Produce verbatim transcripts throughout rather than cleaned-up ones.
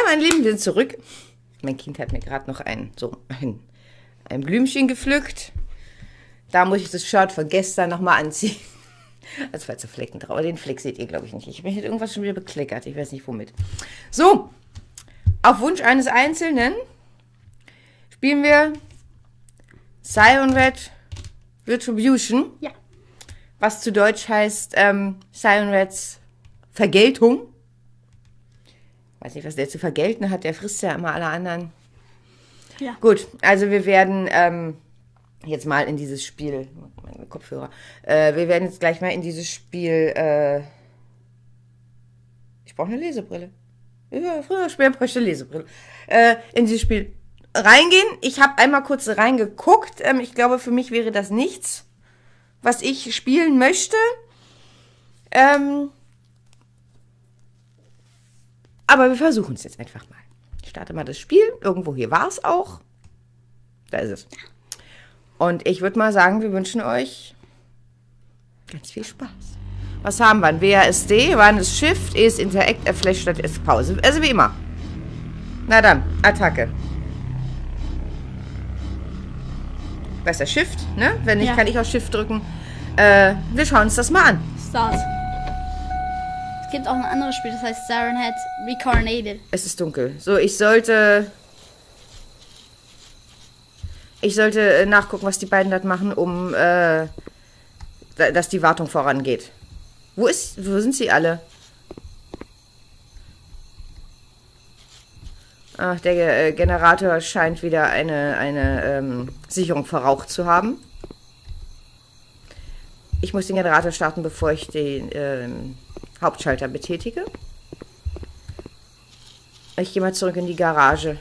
meine Lieben, wir sind zurück. Mein Kind hat mir gerade noch ein, so ein, ein Blümchen gepflückt. Da muss ich das Shirt von gestern nochmal anziehen. Also falls da Flecken drauf. Aber den Fleck seht ihr, glaube ich, nicht. Ich bin hier irgendwas schon wieder bekleckert. Ich weiß nicht, womit. So, auf Wunsch eines Einzelnen spielen wir Siren Red Retribution. Ja. Was zu Deutsch heißt ähm, Siren Reds Vergeltung. Weiß nicht, was der zu vergelten hat. Der frisst ja immer alle anderen. Ja. Gut, also wir werden ähm, jetzt mal in dieses Spiel, meine Kopfhörer, äh, wir werden jetzt gleich mal in dieses Spiel, äh, ich brauche eine Lesebrille. Ja, früher später brauche ich eine Lesebrille. Äh, in dieses Spiel reingehen. Ich habe einmal kurz reingeguckt. Ähm, ich glaube, für mich wäre das nichts, was ich spielen möchte. Ähm, aber wir versuchen es jetzt einfach mal. Ich starte mal das Spiel. Irgendwo hier war es auch. Da ist es. Und ich würde mal sagen, wir wünschen euch ganz viel Spaß. Was haben wir? Ein W A S D, wann ist Shift, E ist Interact, F Flash statt F Pause. Also wie immer. Na dann, Attacke. Was ist der Shift, ne? Wenn nicht, Ja. kann ich auch Shift drücken. Äh, wir schauen uns das mal an. Start. Es gibt auch ein anderes Spiel, das heißt Siren Head Reincarnated. Es ist dunkel. So, ich sollte... Ich sollte äh, nachgucken, was die beiden dort machen, um, äh, da- dass die Wartung vorangeht. Wo ist... Wo sind sie alle? Ach, der Ge- äh, Generator scheint wieder eine, eine ähm, Sicherung verraucht zu haben. Ich muss den Generator starten, bevor ich den ähm, Hauptschalter betätige. Ich gehe mal zurück in die Garage.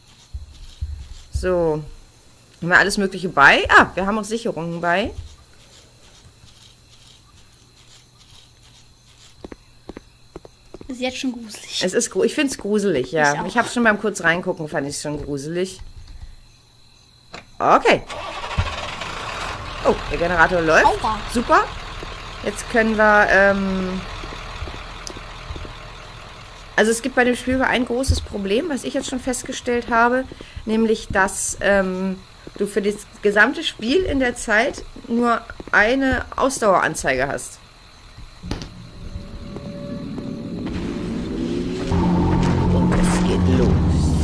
So. Haben wir alles Mögliche bei? Ah, wir haben auch Sicherungen bei. Ist jetzt schon gruselig. Es ist, gru- ich finde es gruselig, ja. Ich auch. Ich habe schon beim kurz reingucken, fand ich es schon gruselig. Okay. Oh, der Generator läuft. Aua. Super. Jetzt können wir, ähm... Also es gibt bei dem Spiel ein großes Problem, was ich jetzt schon festgestellt habe. Nämlich, dass ähm, du für das gesamte Spiel in der Zeit nur eine Ausdaueranzeige hast. Und es geht los.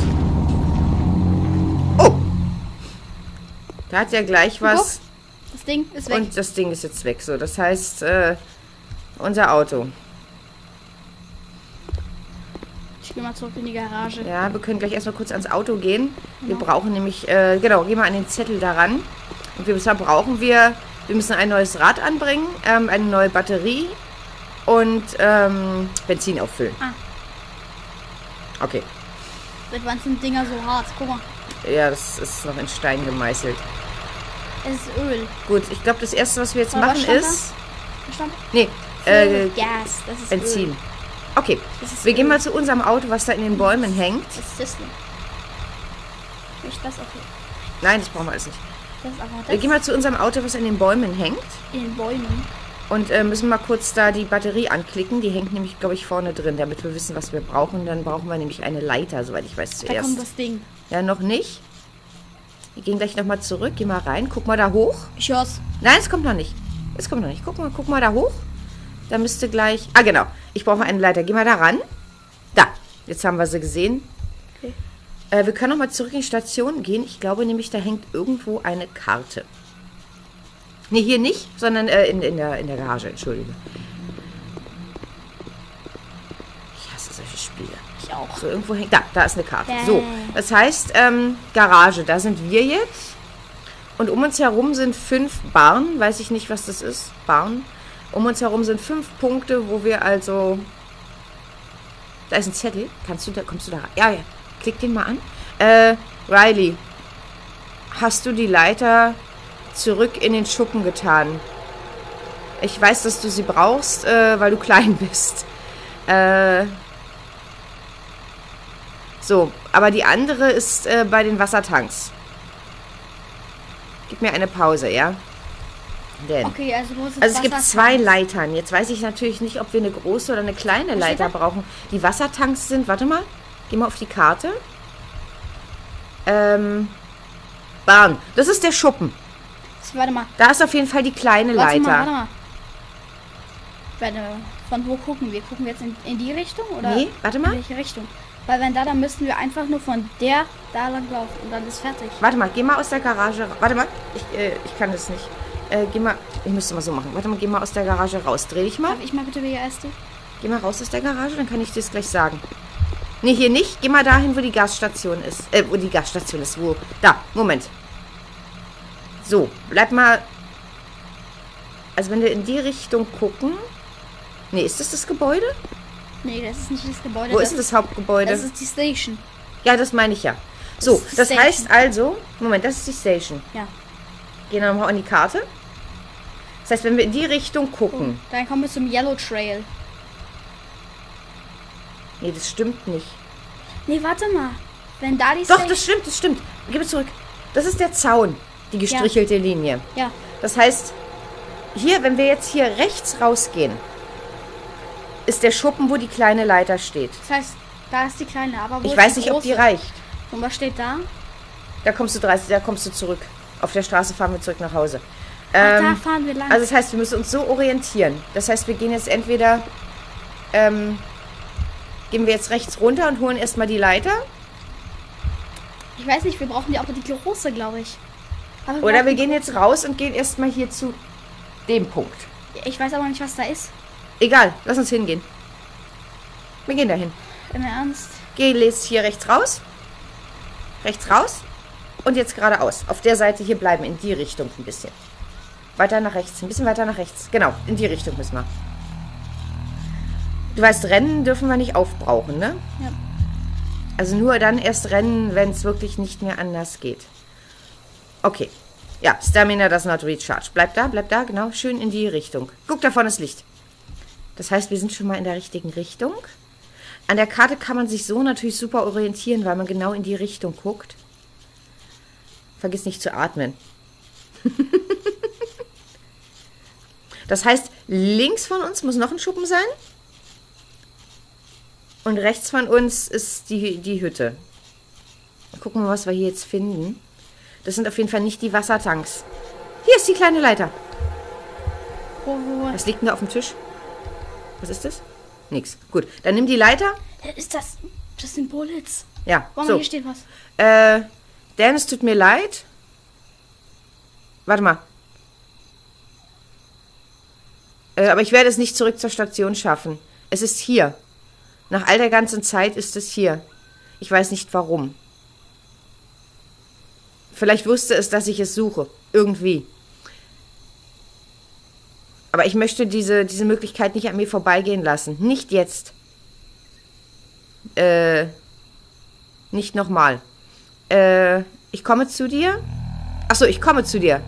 Oh! Da hat ja gleich was. Das Ding ist weg. Und das Ding ist jetzt weg. So, das heißt, äh, unser Auto. Ich gehe mal zurück in die Garage. Ja, wir können gleich erstmal kurz ans Auto gehen. Wir brauchen nämlich, äh, genau, gehen wir an den Zettel daran. Und wir müssen, brauchen wir, wir müssen ein neues Rad anbringen, ähm, eine neue Batterie und ähm, Benzin auffüllen. Ah. Okay. Seit wann sind Dinger so hart? Guck mal. Ja, das ist noch in Stein gemeißelt. Es ist Öl. Gut, ich glaube, das Erste, was wir jetzt Aber was machen stand ist... Was stand? Nee, Äh, äh, Gas. Das ist Benzin. Öl. Okay, Das ist wir gehen Öl. mal zu unserem Auto, was da in den Bäumen hängt. Das ist das nicht. Nicht das, okay. Nein, das brauchen wir alles nicht. Das ist aber Wir das gehen mal zu unserem Auto, was in den Bäumen hängt. in den Bäumen. Und äh, müssen mal kurz da die Batterie anklicken. Die hängt nämlich, glaube ich, vorne drin, damit wir wissen, was wir brauchen. Dann brauchen wir nämlich eine Leiter, soweit ich weiß, Da zuerst. kommt das Ding. Ja, noch nicht. Wir gehen gleich nochmal zurück. Geh mal rein. Guck mal da hoch. Ich hör's. Nein, es kommt noch nicht. Es kommt noch nicht. Guck mal, guck mal da hoch. Da müsste gleich... Ah, genau. Ich brauche eine Leiter. Geh mal da ran. Da. Jetzt haben wir sie gesehen. Okay. Äh, wir können nochmal zurück in die Station gehen. Ich glaube nämlich, da hängt irgendwo eine Karte. Ne, hier nicht, sondern äh, in, in, der, in der Garage. Entschuldige. Ich hasse solche Spiele. Ich auch. So, irgendwo hängt... Da, da ist eine Karte. Bäh. So, das heißt, ähm, Garage, da sind wir jetzt. Und um uns herum sind fünf Barren. Weiß ich nicht, was das ist. Barren. Um uns herum sind fünf Punkte, wo wir also... Da ist ein Zettel. Kannst du da, kommst du da rein? Ja, ja. Klick den mal an. Äh, Riley. Hast du die Leiter zurück in den Schuppen getan? Ich weiß, dass du sie brauchst, äh, weil du klein bist. Äh... So, aber die andere ist äh, bei den Wassertanks. Gib mir eine Pause, ja? Denn. Okay, also wo ist das Also es gibt Wasser- zwei Leitern. Jetzt weiß ich natürlich nicht, ob wir eine große oder eine kleine steht Leiter da? brauchen. Die Wassertanks sind, warte mal, Geh mal auf die Karte. Ähm, Bahn. Das ist der Schuppen. So, warte mal. Da ist auf jeden Fall die kleine Warte Leiter. mal, warte mal. Warte, von wo gucken wir? Gucken wir jetzt in, in die Richtung? Oder Nee, warte in mal. welche Richtung? Weil wenn da, dann müssten wir einfach nur von der da lang laufen und dann ist fertig. Warte mal, geh mal aus der Garage. ra- Warte mal, ich, äh, ich kann das nicht. Äh, geh mal, ich müsste mal so machen. Warte mal, geh mal aus der Garage raus. Dreh dich mal. Darf ich mal bitte W A S D? Geh mal raus aus der Garage, dann kann ich dir das gleich sagen. Nee, hier nicht. Geh mal dahin, wo die Gasstation ist. Äh, wo die Gasstation ist. Wo? Da, Moment. So, bleib mal... Also wenn wir in die Richtung gucken... Nee, ist das das Gebäude? Nee, das ist nicht das Gebäude. Wo das ist das Hauptgebäude? Das ist die Station. Ja, das meine ich ja. So, Das ist die das Station. heißt also... Moment, das ist die Station. Ja. Gehen wir nochmal an die Karte. Das heißt, wenn wir in die Richtung gucken... Dann kommen wir zum Yellow Trail. Nee, das stimmt nicht. Nee, warte mal. Wenn da die Doch, Station... das stimmt, das stimmt. Gib es zurück. Das ist der Zaun. Die gestrichelte Linie. Ja. Das heißt, hier, wenn wir jetzt hier rechts rausgehen, ist der Schuppen, wo die kleine Leiter steht. Das heißt, da ist die kleine, aber wo Ich ist weiß die nicht, ob die große? reicht. Und was steht da? Da kommst du dreißig, da kommst du zurück. Auf der Straße fahren wir zurück nach Hause. Ach, da Ähm, fahren wir lang. also das heißt, wir müssen uns so orientieren. Das heißt, wir gehen jetzt entweder, ähm, gehen wir jetzt rechts runter und holen erstmal die Leiter. Ich weiß nicht, wir brauchen die aber die große, glaube ich. Aber Oder wir brauchen gehen die jetzt raus und gehen erstmal hier zu dem Punkt. große. Ich weiß aber nicht, was da ist. Egal, lass uns hingehen. Wir gehen dahin. Im Ernst. Geh jetzt hier rechts raus. Rechts raus. Und jetzt geradeaus. Auf der Seite hier bleiben, in die Richtung ein bisschen. Weiter nach rechts, ein bisschen weiter nach rechts. Genau, in die Richtung müssen wir. Du weißt, Rennen dürfen wir nicht aufbrauchen, ne? Ja. Also nur dann erst rennen, wenn es wirklich nicht mehr anders geht. Okay. Ja, Stamina does not recharge. Bleib da, bleib da, genau. Schön in die Richtung. Guck, da vorne ist Licht. Das heißt, wir sind schon mal in der richtigen Richtung. An der Karte kann man sich so natürlich super orientieren, weil man genau in die Richtung guckt. Vergiss nicht zu atmen. Das heißt, links von uns muss noch ein Schuppen sein. Und rechts von uns ist die, die Hütte. Gucken wir, was wir hier jetzt finden. Das sind auf jeden Fall nicht die Wassertanks. Hier ist die kleine Leiter. Wo, wo, wo? Was liegt denn da auf dem Tisch? Was ist das? Nix. Gut, dann nimm die Leiter. Ist das... Das sind Bullets. Ja, Warum, so. hier steht was. Äh, Dan, es tut mir leid. Warte mal. Äh, aber ich werde es nicht zurück zur Station schaffen. Es ist hier. Nach all der ganzen Zeit ist es hier. Ich weiß nicht warum. Vielleicht wusste es, dass ich es suche. Irgendwie. Aber ich möchte diese, diese Möglichkeit nicht an mir vorbeigehen lassen. Nicht jetzt. Äh, nicht nochmal. Äh, ich komme zu dir. Achso, ich komme zu dir.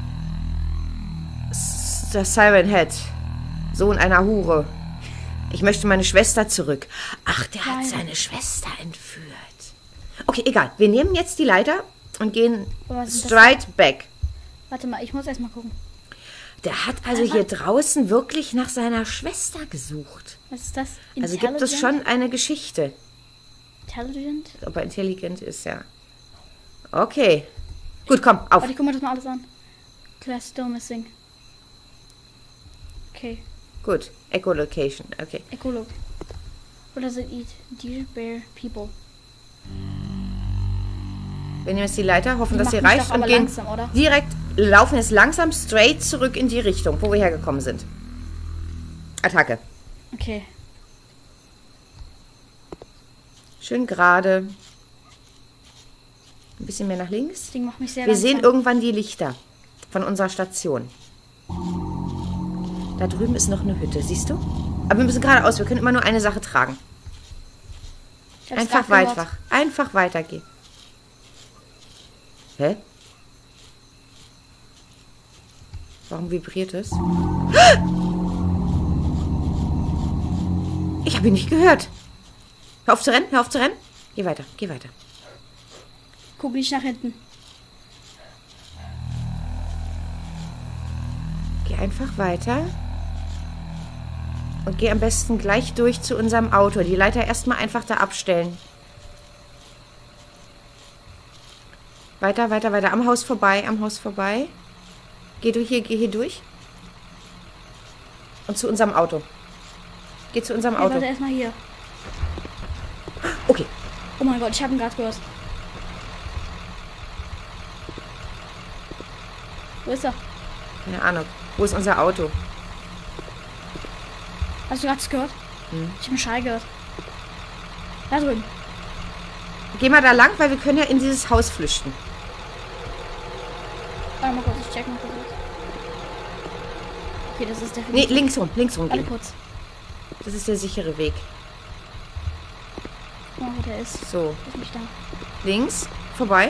S- Der Siren Head. Sohn einer Hure. Ich möchte meine Schwester zurück. Ach, der hat Nein. seine Schwester entführt. Okay, egal. Wir nehmen jetzt die Leiter und gehen Aber was ist das straight back. Warte mal, ich muss erst mal gucken. Der hat also hier draußen wirklich nach seiner Schwester gesucht. Was ist das? Also gibt es schon eine Geschichte. Intelligent? Ob er intelligent ist, ja. Okay. Gut, komm, auf. Warte, ich guck mir das mal alles an. Class still missing. Okay. Gut. Echolocation, okay. Ecolog. What does it eat? Deer, bear, people. Wir nehmen jetzt die Leiter, hoffen, Die dass sie macht mich reicht doch und aber gehen langsam, oder? direkt, laufen jetzt langsam straight zurück in die Richtung, wo wir hergekommen sind. Attacke. Okay. Schön gerade. Ein bisschen mehr nach links. Das Ding macht mich sehr Wir langsam. sehen irgendwann die Lichter von unserer Station. Da drüben ist noch eine Hütte, siehst du? Aber wir müssen geradeaus, wir können immer nur eine Sache tragen. Ich hab's Einfach grad gehört. weiter. Einfach weitergehen. Hä? Warum vibriert es? Ich habe ihn nicht gehört. Hör auf zu rennen, hör auf zu rennen. Geh weiter, geh weiter. Guck nicht nach hinten. Geh einfach weiter. Und geh am besten gleich durch zu unserem Auto. Die Leiter erstmal einfach da abstellen. Weiter, weiter, weiter. Am Haus vorbei, am Haus vorbei. Geh du hier, geh hier durch. Und zu unserem Auto. Geh zu unserem Okay, Auto. warte erstmal hier. Okay. Oh mein Gott, ich habe ihn gerade gehört. Wo ist er? Keine Ahnung. Wo ist unser Auto? Hast du gerade das gehört? Hm. Ich habe einen Schrei gehört. Da drüben. Geh mal da lang, weil wir können ja in dieses Haus flüchten. Warte mal kurz, ich check mal kurz. Okay, das ist Nee, definitiv... links rum, links rum Warte gehen. kurz. Das ist der sichere Weg. Oh, wo der ist. So, Ist nicht da. links, vorbei.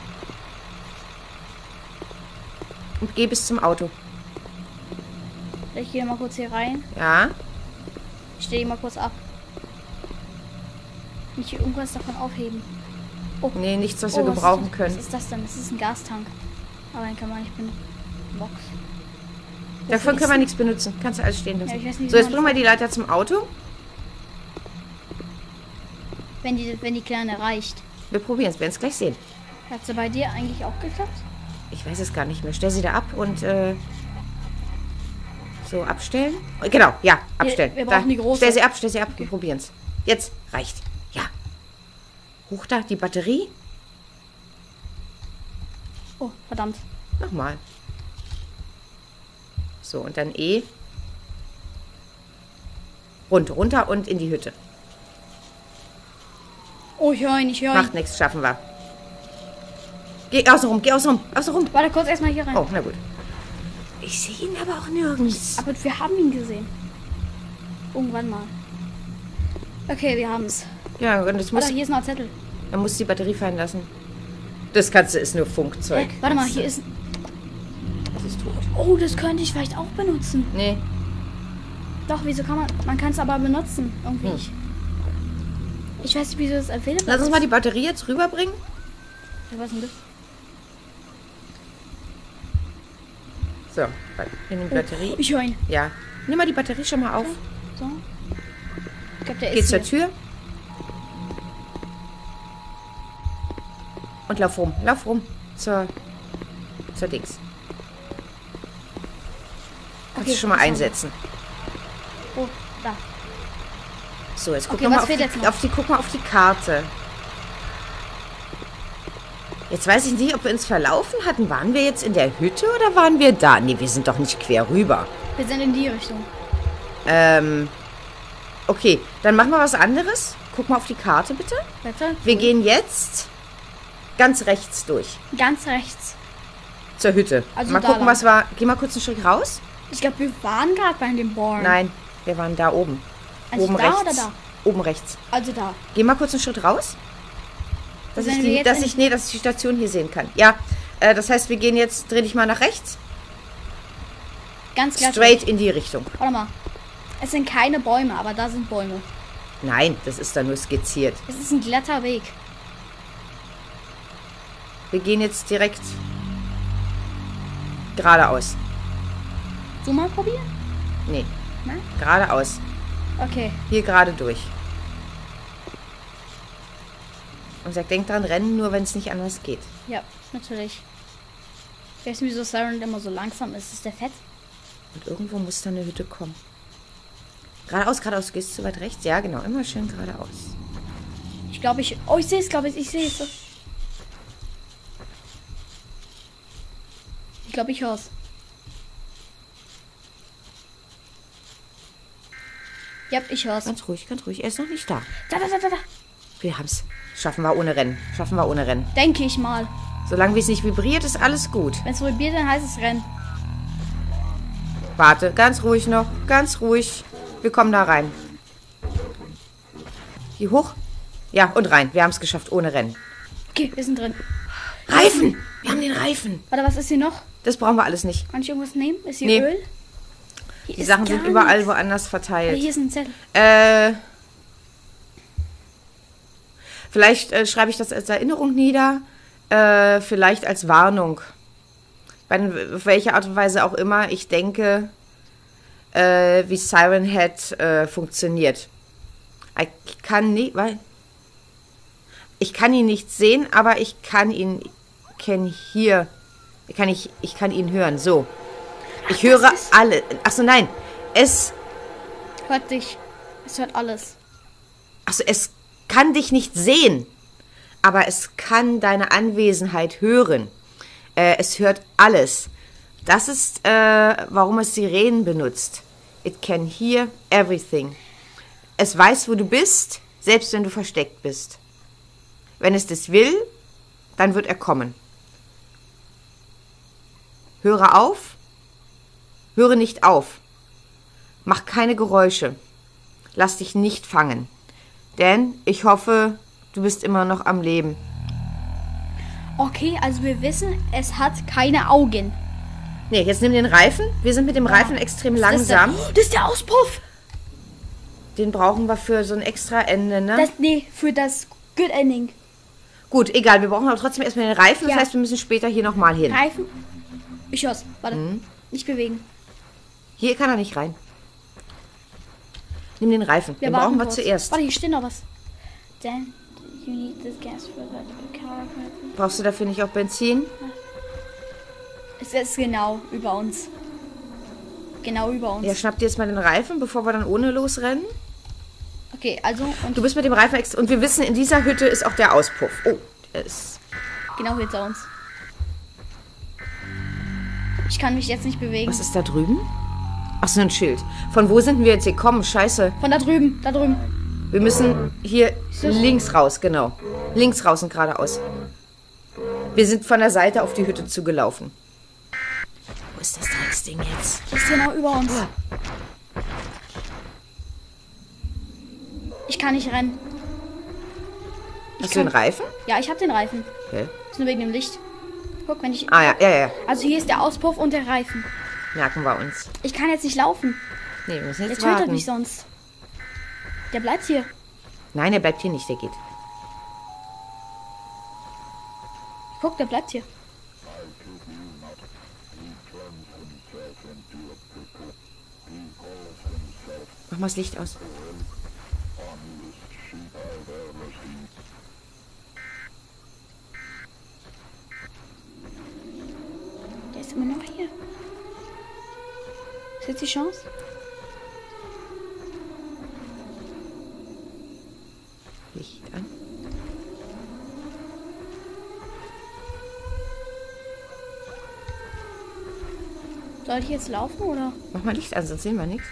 Und geh bis zum Auto. Ich gehe mal kurz hier rein. Ja. Ich stehe mal kurz ab. Nicht irgendwas davon aufheben. Oh, Nee, nichts, was oh, wir was gebrauchen ist, können. Was ist das denn? Das ist ein Gastank. Aber den kann man nicht benutzen. Box. Davon können wir nichts benutzen. Kannst du alles stehen lassen. Ja, ich weiß nicht, So, wie jetzt man bringen wir die Leiter zum Auto. Wenn die, wenn die Kleine reicht. Wir probieren es, wir werden es gleich sehen. Hat sie bei dir eigentlich auch geklappt? Ich weiß es gar nicht mehr. Stell sie da ab und äh, so abstellen. Genau, ja, abstellen. wir brauchen Da. die große. Stell sie ab, stell sie ab. Wir probieren es. Jetzt reicht. Ja. Hoch da, die Batterie. Oh, verdammt. Nochmal. So, und dann E. Runter, runter und in die Hütte. Oh, ich höre ihn, ich höre ihn. Macht nichts, schaffen wir. Geh außen rum, geh außen rum, außen rum. Warte kurz erstmal hier rein. Oh, na gut. Ich sehe ihn aber auch nirgends. Aber wir haben ihn gesehen. Irgendwann mal. Okay, wir haben es. Ja, und das muss, Warte, hier ist noch ein Zettel. er muss die Batterie fallen lassen. Das Ganze ist nur Funkzeug. Äh, warte mal, hier ist... Das ist tot. Oh, das könnte ich vielleicht auch benutzen. Nee, Doch, wieso kann man... Man kann es aber benutzen. Irgendwie. Hm. Ich, ich weiß nicht, wieso das available lass uns ist. mal die Batterie jetzt rüberbringen. Ja, was ist denn das? So, in die Batterie. Oh, ich höre ihn. Ja. Nimm mal die Batterie schon mal auf. So. Ich glaube, der Geh ist zur hier. Tür. Und lauf rum. Lauf rum. Zur, zur Dings. Kannst Okay, du schon mal das haben einsetzen. Oh, da. So, jetzt guck Okay, noch mal was auf fehlt die, jetzt noch? auf die, guck mal auf die Karte. Jetzt weiß ich nicht, ob wir uns verlaufen hatten. Waren wir jetzt in der Hütte oder waren wir da? Nee, wir sind doch nicht quer rüber. Wir sind in die Richtung. Ähm, okay, dann machen wir was anderes. Guck mal auf die Karte, bitte. Warte. Wir gehen jetzt ganz rechts durch. Ganz rechts. Zur Hütte. Also mal da gucken, lang. was war. Geh mal kurz einen Schritt raus. Ich glaube, wir waren gerade bei dem Born. Nein, wir waren da oben. Also oben da rechts. oder da? Oben rechts. Also da. Geh mal kurz einen Schritt raus. Dass Wenn ich, wir die, jetzt dass in- ich, nee, dass ich die Station hier sehen kann. Ja, äh, das heißt, wir gehen jetzt, dreh dich mal nach rechts. Ganz glatt. Straight in die Richtung. Warte mal. Es sind keine Bäume, aber da sind Bäume. Nein, das ist da nur skizziert. Es ist ein glatter Weg. Wir gehen jetzt direkt geradeaus. So mal probieren? Nee, Nein? geradeaus. Okay. Hier gerade durch. Und sagt, denkt dran, rennen, nur wenn es nicht anders geht. Ja, natürlich. Ich weiß nicht, wieso Siren immer so langsam ist. Ist der fett? Und irgendwo muss da eine Hütte kommen. Geradeaus, geradeaus. Du gehst zu weit rechts. Ja, genau. Immer schön geradeaus. Ich glaube, ich... Oh, ich sehe es, glaube ich. Ich sehe es. Ich glaube, ich höre es. Ja, ich höre es. Ganz ruhig, ganz ruhig. Er ist noch nicht da. Da, da, da, da, da. Wir haben's. Schaffen wir ohne Rennen. Schaffen wir ohne Rennen. Denke ich mal. Solange wie es nicht vibriert, ist alles gut. Wenn es vibriert, dann heißt es Rennen. Warte, ganz ruhig noch. Ganz ruhig. Wir kommen da rein. Hier hoch. Ja, und rein. Wir haben es geschafft ohne Rennen. Okay, wir sind drin. Reifen! Wir haben den Reifen. Warte, was ist hier noch? Das brauchen wir alles nicht. Kann ich irgendwas nehmen? Ist hier Nee. Öl? Hier Die ist Sachen gar sind überall nichts. woanders Aber verteilt. hier ist ein Zettel. Äh, vielleicht äh, schreibe ich das als Erinnerung nieder. Äh, vielleicht als Warnung. Bei auf welche Art und Weise auch immer ich denke, äh, wie Siren Head äh, funktioniert. Ich kann nicht, weil ich kann ihn nicht sehen, aber ich kann ihn can hear. Ich kann, ich, ich kann ihn hören. So. Ich Ach, höre ist... alle. Achso, nein. Es... Hört dich. Es hört alles. Achso, es kann dich nicht sehen. Aber es kann deine Anwesenheit hören. Äh, es hört alles. Das ist, äh, warum es Sirenen benutzt. It can hear everything. Es weiß, wo du bist, selbst wenn du versteckt bist. Wenn es das will, dann wird er kommen. Höre auf. Höre nicht auf. Mach keine Geräusche. Lass dich nicht fangen. Denn ich hoffe, du bist immer noch am Leben. Okay, also wir wissen, es hat keine Augen. Nee, jetzt nimm den Reifen. Wir sind mit dem Reifen extrem langsam. Das ist, der, das ist der Auspuff. Den brauchen wir für so ein extra Ende, ne? Das, nee, für das Good Ending. Gut, egal. Wir brauchen aber trotzdem erstmal den Reifen. Das Ja. heißt, wir müssen später hier nochmal hin. Reifen. Ich hör's. Warte. Mhm. Nicht bewegen. Hier kann er nicht rein. Nimm den Reifen. Wir Den warten brauchen wir kurz. zuerst. Warte, hier steht noch was. Then you need this gas for the car. Brauchst du dafür nicht auch Benzin? Es ist genau über uns. Genau über uns. Ja, schnapp dir jetzt mal den Reifen, bevor wir dann ohne losrennen. Okay, also und Du bist mit dem Reifen extra... Und wir wissen, in dieser Hütte ist auch der Auspuff. Oh, der ist... genau hinter uns. Ich kann mich jetzt nicht bewegen. Was ist da drüben? Ach so, ein Schild. Von wo sind wir jetzt gekommen? Scheiße. Von da drüben, da drüben. Wir müssen hier links raus, genau. Links raus und geradeaus. Wir sind von der Seite auf die Hütte zugelaufen. Wo ist das Drecksding jetzt? Das ist genau über uns. Ich kann nicht rennen. Ich Hast du den kann- Reifen? Ja, ich habe den Reifen. Okay. Ist nur wegen dem Licht. Guck, wenn ich... Ah ja, ja, ja. Also hier ist der Auspuff und der Reifen. Merken wir uns. Ich kann jetzt nicht laufen. Nee, wir müssen Der jetzt tötet warten. mich sonst. Der bleibt hier. Nein, der bleibt hier nicht, der geht. Guck, der bleibt hier. Mach mal das Licht aus. Der ist immer noch hier. Ist jetzt die Chance? Licht an. Soll ich jetzt laufen oder? Mach mal Licht an, sonst sehen wir nichts.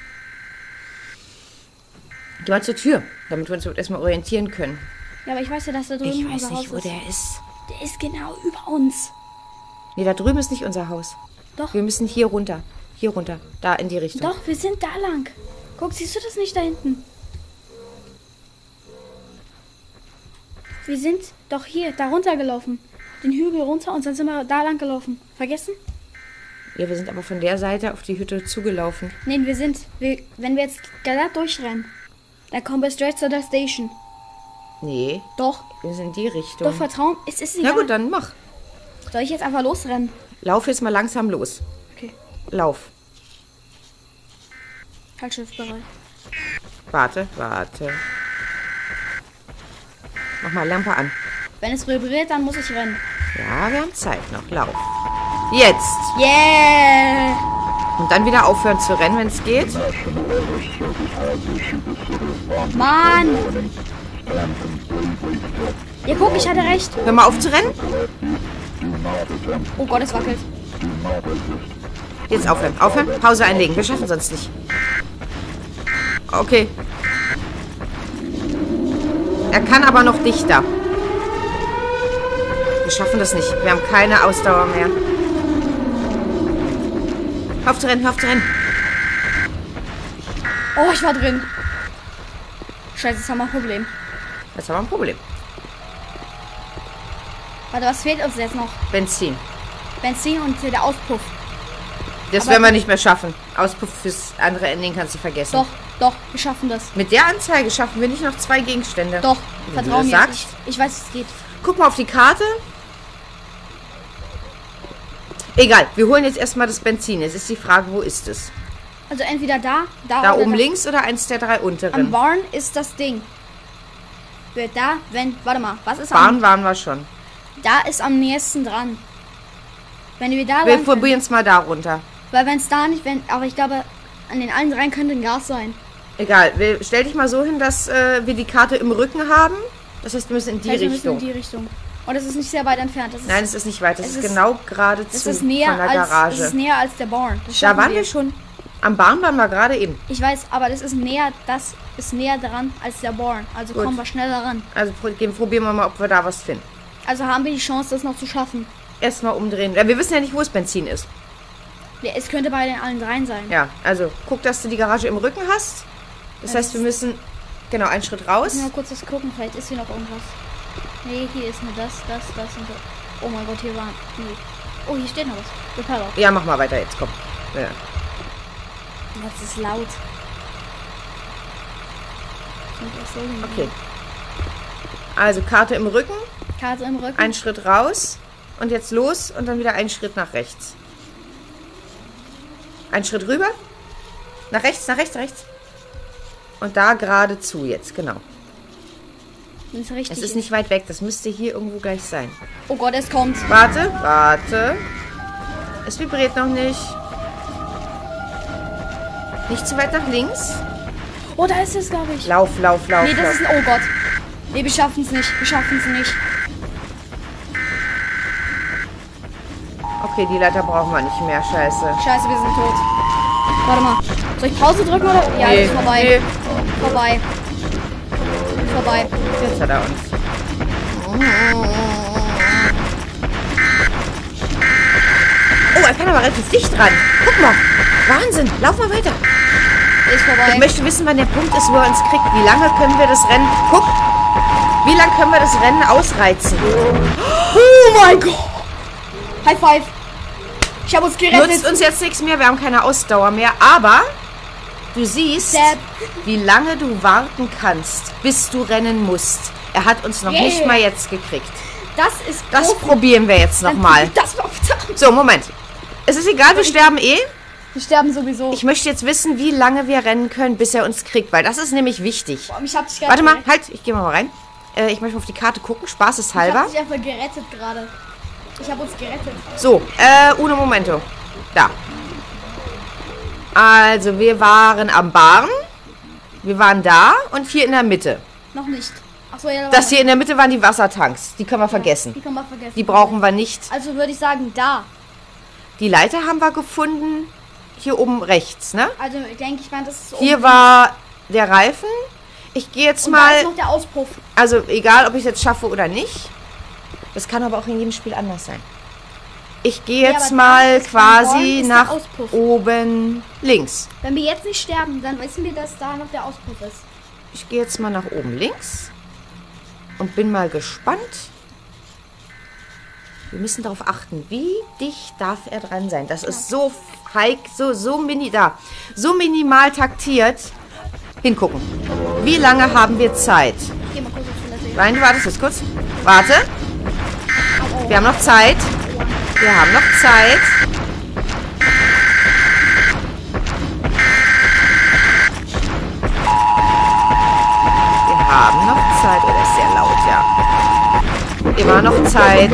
Geh mal zur Tür, damit wir uns erstmal orientieren können. Ja, aber ich weiß ja, dass da drüben Ich weiß unser Haus nicht, wo ist. der ist. Der ist genau über uns. Nee, da drüben ist nicht unser Haus. Doch, Wir müssen hier runter. Hier runter. Da in die Richtung. doch, wir sind da lang. Guck, siehst du das nicht da hinten? Wir sind doch hier, da runtergelaufen. Den Hügel runter und dann sind wir da lang gelaufen. Vergessen? Ja, wir sind aber von der Seite auf die Hütte zugelaufen. Nein, wir sind. Wir, wenn wir jetzt gerade durchrennen, dann kommen wir straight zu der Station. Nee, Doch, wir sind in die Richtung. doch, Vertrauen. Es ist Na egal. gut, dann mach. Soll ich jetzt einfach losrennen? Lauf jetzt mal langsam los. Okay. Lauf. Halt schiffbereit. Warte, warte. Mach mal Lampe an. Wenn es vibriert, dann muss ich rennen. Ja, wir haben Zeit noch. Lauf. Jetzt. Yeah! Und dann wieder aufhören zu rennen, wenn es geht. Mann! Ja, guck, ich hatte recht. Hör mal auf zu rennen. Oh Gott, es wackelt. Jetzt aufhören. Aufhören. Pause einlegen. Wir schaffen sonst nicht. Okay. Er kann aber noch dichter. Wir schaffen das nicht. Wir haben keine Ausdauer mehr. Hör auf zu rennen, hör auf zu rennen. Oh, ich war drin. Scheiße, jetzt haben wir ein Problem. Jetzt haben wir ein Problem. Warte, was fehlt uns jetzt noch? Benzin. Benzin und der Auspuff. Das Aber- werden wir nicht mehr schaffen. Auspuff fürs andere Ending kannst du vergessen. Doch, doch, wir schaffen das. Mit der Anzeige schaffen wir nicht noch zwei Gegenstände. Doch, Wenn du vertrau das mir. sagst. Ich, ich weiß, es geht. Guck mal auf die Karte. Egal, wir holen jetzt erstmal das Benzin. Jetzt ist die Frage, wo ist es? Also entweder da, da, Da oder oben da. links oder eins der drei Am unteren? Barn ist das Ding. Wird da, wenn, warte mal, was ist am, Bahn waren wir schon. Da ist am nächsten dran. Wenn wir da Wir lang probieren es mal da runter. Weil wenn es da nicht, wenn, aber ich glaube, an den allen dreien könnte ein Gas sein. Egal, wir, stell dich mal so hin, dass äh, wir die Karte im Rücken haben. Das heißt, wir müssen in die Also wir Richtung. müssen in die Richtung. Und es ist nicht sehr weit entfernt. Das ist, Nein, es ist nicht weit. Das es ist, ist- genau geradezu das ist näher von der als, Garage. das ist näher als der Barn. Das Da schaffen waren wir schon. Am Bahn waren wir gerade eben. Ich weiß, aber das ist näher, das ist näher dran als der Barn. Also Gut. kommen wir schneller ran. Also pro- gehen- probieren wir mal, ob wir da was finden. Also haben wir die Chance, das noch zu schaffen. Erstmal umdrehen. Ja, wir wissen ja nicht, wo es Benzin ist. Ja, es könnte bei den allen dreien sein. Ja, also guck, dass du die Garage im Rücken hast. Das Ja, heißt, das wir müssen genau einen Schritt raus. Mal kurz das gucken, vielleicht ist hier noch irgendwas. Nee, hier ist nur das, das, das und das. Oh mein Gott, hier war. Nee. Oh, hier steht noch was. Propeller. Ja, mach mal weiter jetzt, komm. Ja. Das ist laut. Und das so hin. Okay. Also Karte im Rücken, Karte im Rücken. einen Schritt raus und jetzt los und dann wieder einen Schritt nach rechts. Einen Schritt rüber. Nach rechts, nach rechts, rechts. Und da geradezu jetzt, genau. Wenn es richtig Es ist nicht weit weg, das müsste hier irgendwo gleich sein. Oh Gott, es kommt. Warte, warte. Es vibriert noch nicht. Nicht zu weit nach links. Oh, da ist es, glaube ich. Lauf, lauf, lauf, Nee, das lauf. ist ein. Oh Gott. Nee, wir schaffen es nicht. Wir schaffen es nicht. Okay, die Leiter brauchen wir nicht mehr, scheiße. Scheiße, wir sind tot. Warte mal. Soll ich Pause drücken oder? Ja, Nee, ist vorbei. nee. Vorbei. Vorbei. Jetzt hat er uns. Oh, er kann aber relativ dicht ran. Guck mal. Wahnsinn. Lauf mal weiter. Ist vorbei. Ich möchte wissen, wann der Punkt ist, wo er uns kriegt. Wie lange können wir das Rennen... Guck. Wie lange können wir das Rennen ausreizen? Oh mein Gott. High five. Ich habe uns gerettet. Nutzt uns jetzt nichts mehr. Wir haben keine Ausdauer mehr. Aber du siehst, Dad. wie lange du warten kannst, bis du rennen musst. Er hat uns noch Yeah. nicht mal jetzt gekriegt. Das ist Das Profi. probieren wir jetzt Dann nochmal. probier Das war verdammt. So, Moment. Es ist egal, wir sterben eh. Wir sterben sowieso. Ich möchte jetzt wissen, wie lange wir rennen können, bis er uns kriegt, weil das ist nämlich wichtig. Boah, mich hab dich Warte mal, gerettet. halt, ich gehe mal rein. Äh, ich möchte mal auf die Karte gucken, Ich spaßeshalber. hab dich einfach gerettet gerade. Ich habe uns gerettet. So, äh, uno momento. Da. Also, wir waren am Barn. Wir waren da und hier in der Mitte. Noch nicht. Achso, ja, da Das war- hier in der Mitte waren die Wassertanks. Die können wir vergessen. Die kann man vergessen. Die brauchen wir nicht. Also würde ich sagen, da. Die Leiter haben wir gefunden. Hier oben rechts, ne? Also ich denke, ich meine, das ist Hier oben. war der Reifen. Ich gehe jetzt Und da mal... ist noch der Auspuff. Also egal, ob ich es jetzt schaffe oder nicht. Das kann aber auch in jedem Spiel anders sein. Ich gehe Ja, jetzt aber da mal ist beim Born quasi ist der nach Auspuff. oben links. Wenn wir jetzt nicht sterben, dann wissen wir, dass da noch der Auspuff ist. Ich gehe jetzt mal nach oben links und bin mal gespannt. Wir müssen darauf achten, wie dicht darf er dran sein. Das ist so heik, so, so mini da, so minimal taktiert. Hingucken. Wie lange haben wir Zeit? Ich geh mal kurz auf Toilette. Nein, du wartest jetzt kurz. Warte. Wir haben noch Zeit. Wir haben noch Zeit. Wir haben noch Zeit. Oh, der ist sehr laut, ja. Immer noch Zeit.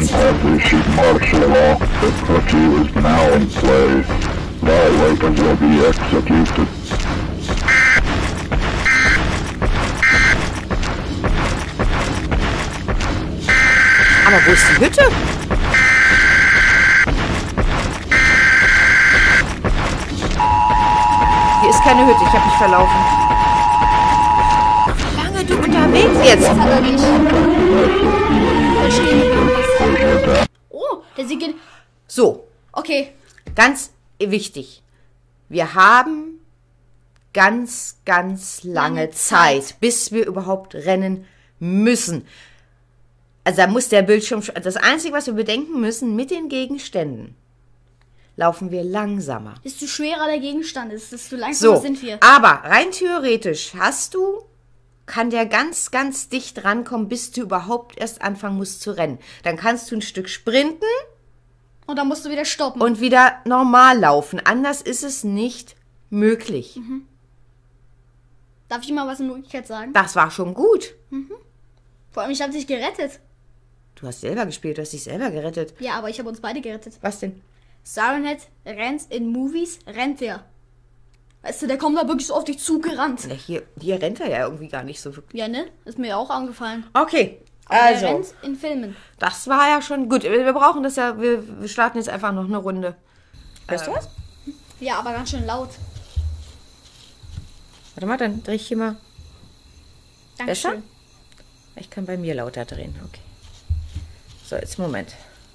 Aber wo ist die Hütte? Hier ist keine Hütte. Ich habe mich verlaufen. Wie lange du unterwegs jetzt? Das hat er nicht. Der stehen geblieben ist. Oh, der Sieg geht. So, Okay. ganz wichtig. Wir haben ganz, ganz lange, Lange Zeit, Zeit. bis wir überhaupt rennen müssen. Also da muss der Bildschirm... sch- Das Einzige, was wir bedenken müssen, mit den Gegenständen laufen wir langsamer. Desto schwerer der Gegenstand ist, desto langsamer So, sind wir. aber rein theoretisch hast du, kann der ganz, ganz dicht rankommen, bis du überhaupt erst anfangen musst zu rennen. Dann kannst du ein Stück sprinten Und dann musst du wieder stoppen. und wieder normal laufen. Anders ist es nicht möglich. Darf ich mal was in Wirklichkeit sagen? Das war schon gut. Vor allem, ich habe dich gerettet. Du hast selber gespielt, du hast dich selber gerettet. Ja, aber ich habe uns beide gerettet. Was denn? Siren Head rennt in Movies, rennt der. Weißt du, der kommt da wirklich so auf dich zugerannt. Ja, hier, hier rennt er ja irgendwie gar nicht so wirklich. Ja, ne? Ist mir ja auch angefallen. Okay, Aber also. der rennt in Filmen. Das war ja schon gut. Wir brauchen das ja, wir, wir starten jetzt einfach noch eine Runde. Hörst du was? Ja, aber ganz schön laut. Warte mal, dann drehe ich hier mal. Besser? Dankeschön. Ich kann bei mir lauter drehen, okay. So, jetzt Moment.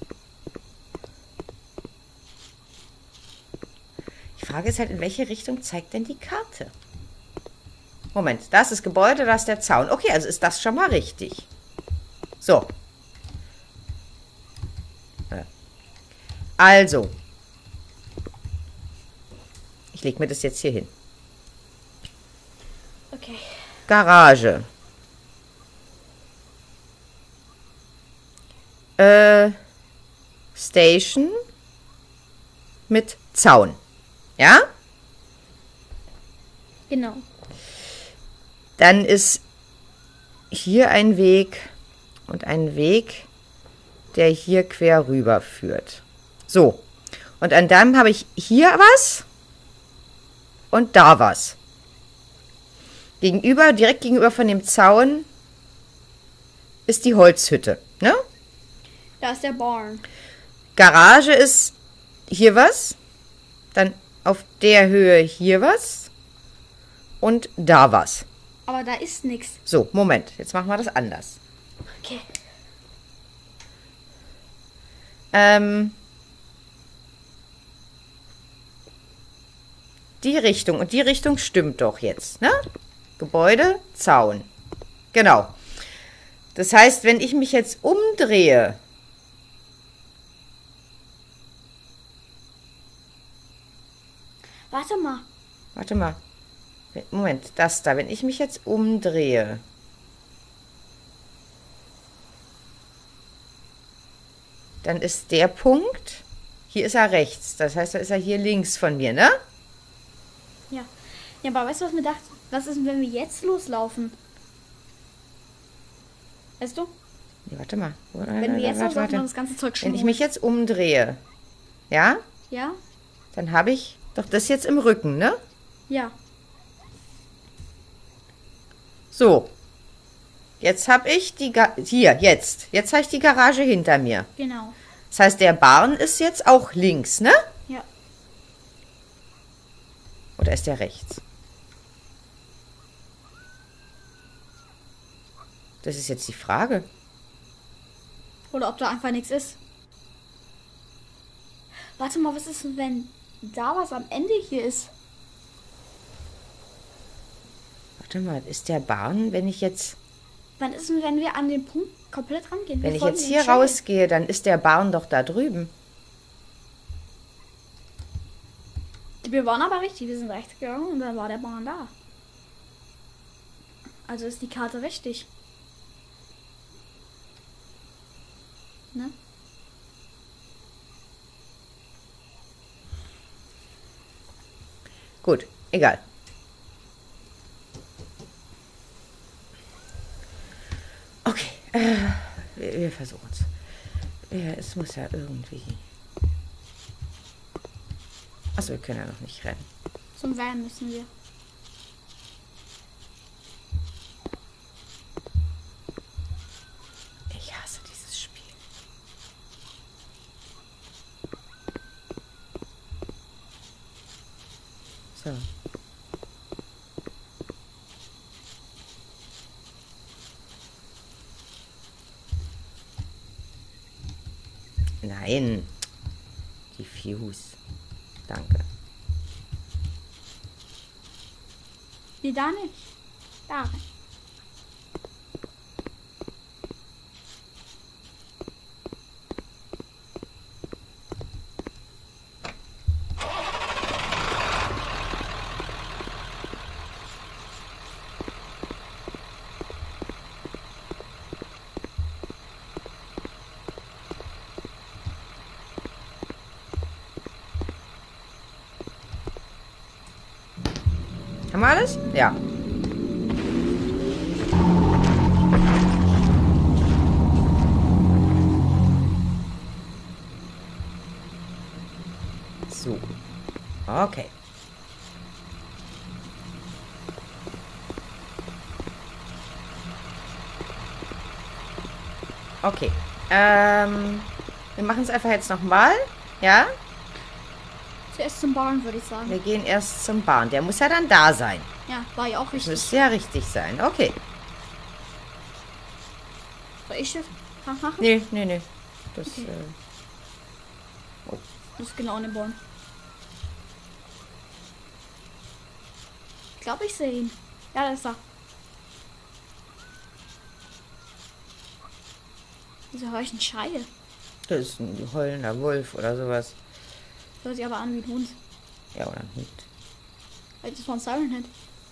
Die Frage ist halt, in welche Richtung zeigt denn die Karte? Moment, da ist das Gebäude, da ist der Zaun. Okay, also ist das schon mal richtig. So. Also. Ich lege mir das jetzt hier hin. Okay. Garage. Äh, Station mit Zaun. Ja? Genau. Dann ist hier ein Weg und ein Weg, der hier quer rüber führt. So. Und an dann habe ich hier was und da was. Gegenüber, direkt gegenüber von dem Zaun ist die Holzhütte. Ne? Da ist der Barn. Garage ist hier was. Dann auf der Höhe hier was. Und da was. Aber da ist nichts. So, Moment. Jetzt machen wir das anders. Okay. Ähm, die Richtung. Und die Richtung stimmt doch jetzt, ne? Gebäude, Zaun. Genau. Das heißt, wenn ich mich jetzt umdrehe, Warte mal. warte mal, Moment, das da, wenn ich mich jetzt umdrehe, dann ist der Punkt, hier ist er rechts, das heißt, da ist er hier links von mir, ne? Ja. Ja, aber weißt du, was mir dachte? Was ist, wenn wir jetzt loslaufen? Weißt du? Nee, warte mal. Wenn wir jetzt warte, loslaufen, warte. dann das ganze Zeug schon. Wenn ich mich jetzt umdrehe, ja, Ja? dann habe ich doch das jetzt im Rücken, ne? Ja. So. Jetzt habe ich die, Ga hier, jetzt. Jetzt habe ich die Garage hinter mir. Genau. Das heißt, der Barn ist jetzt auch links, ne? Ja. Oder ist der rechts? Das ist jetzt die Frage. Oder ob da einfach nichts ist. Warte mal, was ist, wenn da was am Ende hier ist? Warte mal, ist der Barn, wenn ich jetzt, Wann ist es, wenn wir an den Punkt komplett rangehen? wenn Wir ich folgen jetzt dem hier Channel. rausgehe, dann ist der Barn doch da drüben. Wir waren aber richtig, wir sind rechts gegangen und dann war der Bahn da. Also ist die Karte richtig. Ne? Gut, egal. Okay, äh, wir, wir versuchen es. Ja, es muss ja irgendwie... Achso, wir können ja noch nicht rennen. Zum Van müssen wir. Ich hasse dieses Spiel. So. Nein. Die Fuse. Danke. Die da nicht. Da. Haben wir alles? Ja. Okay. Okay. Ähm, wir machen es einfach jetzt nochmal. Ja? Zuerst zum Barn, würde ich sagen. Wir gehen erst zum Bahn. Der muss ja dann da sein. Ja, war ja auch Das richtig. müsste ja richtig sein. Okay. Soll ich das machen? Nee, nee, nee. Das, Okay. äh, Das ist genau an dem Barn. Ich glaube, ich sehe ihn. Ja, da ist er. Wieso höre ich einen Schreie? das ist ein heulender Wolf oder sowas. Hört sich aber an wie ein Hund. Ja, oder ein Hund. Vielleicht ist es von Siren Head.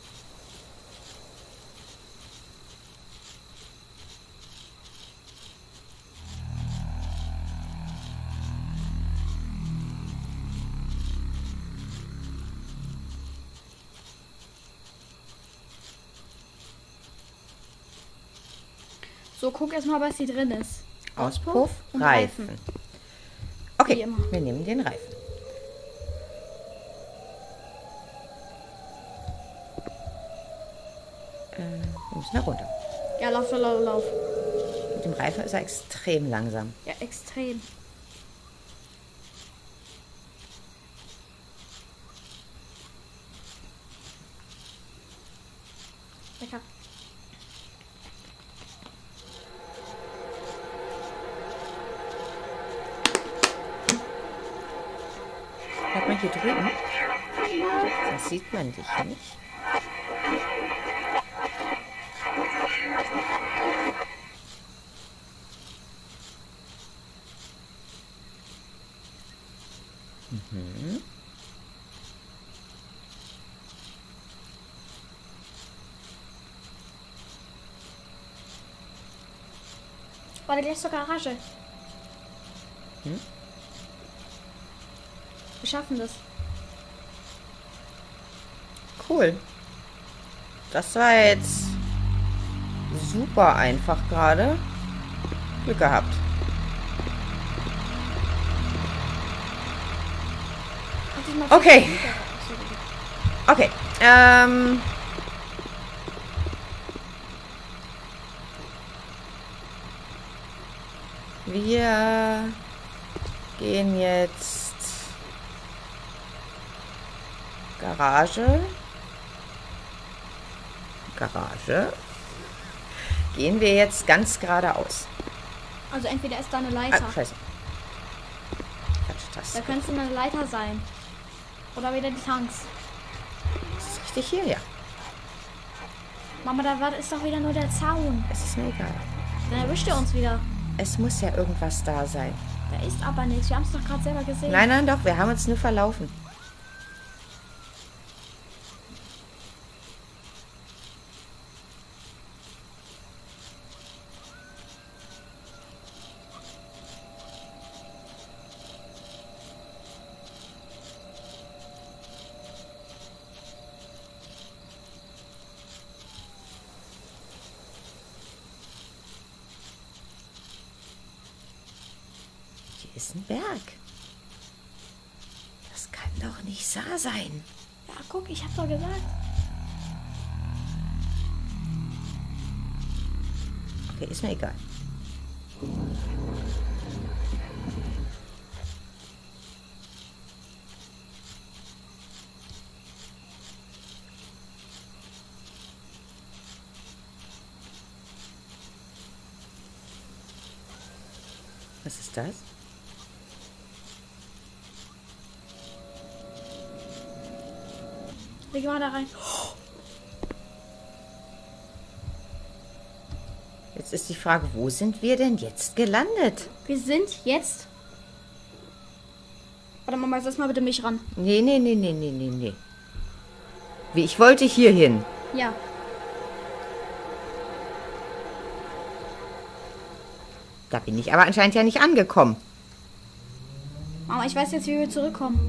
So, guck erstmal, was hier drin ist. Auspuff, und Reifen. Reifen. Okay, Wie immer. wir nehmen den Reifen. Äh, wir müssen da runter. Ja, lauf, lauf, lauf, lauf. Mit dem Reifen ist er extrem langsam. Ja, extrem. Lecker. Hört man hier drüben? Das sieht man dich nicht. Mhm. Warte, gleich zur Garage. Hm? Wir schaffen das. Cool. Das war jetzt super einfach gerade. Glück gehabt. Kannst du mal Okay. fix- Okay. Ähm. Wir gehen jetzt Garage. Garage. Gehen wir jetzt ganz geradeaus. Also entweder ist da eine Ah, Leiter. scheiße. Falsche Da Taste. könnte eine Leiter sein. Oder wieder die Tanks. Ist das richtig hier? Ja. Mama, da war, ist doch wieder nur der Zaun. Es ist mir egal. Dann erwischt er uns wieder. Es muss ja irgendwas da sein. Da ist aber nichts. Wir haben es doch gerade selber gesehen. Nein, nein, doch. Wir haben uns nur verlaufen. Hier ist ein Berg. Das kann doch nicht Sa sein. Ja, guck, ich hab doch gesagt. Okay, ist mir egal. Was ist das? Wir gehen mal da rein. Jetzt ist die Frage, wo sind wir denn jetzt gelandet? Wir sind jetzt. Warte, Mama, setz mal bitte mich ran. Nee, nee, nee, nee, nee, nee, nee. Wie, ich wollte hier hin. Ja. Da bin ich aber anscheinend ja nicht angekommen. Mama, ich weiß jetzt, wie wir zurückkommen.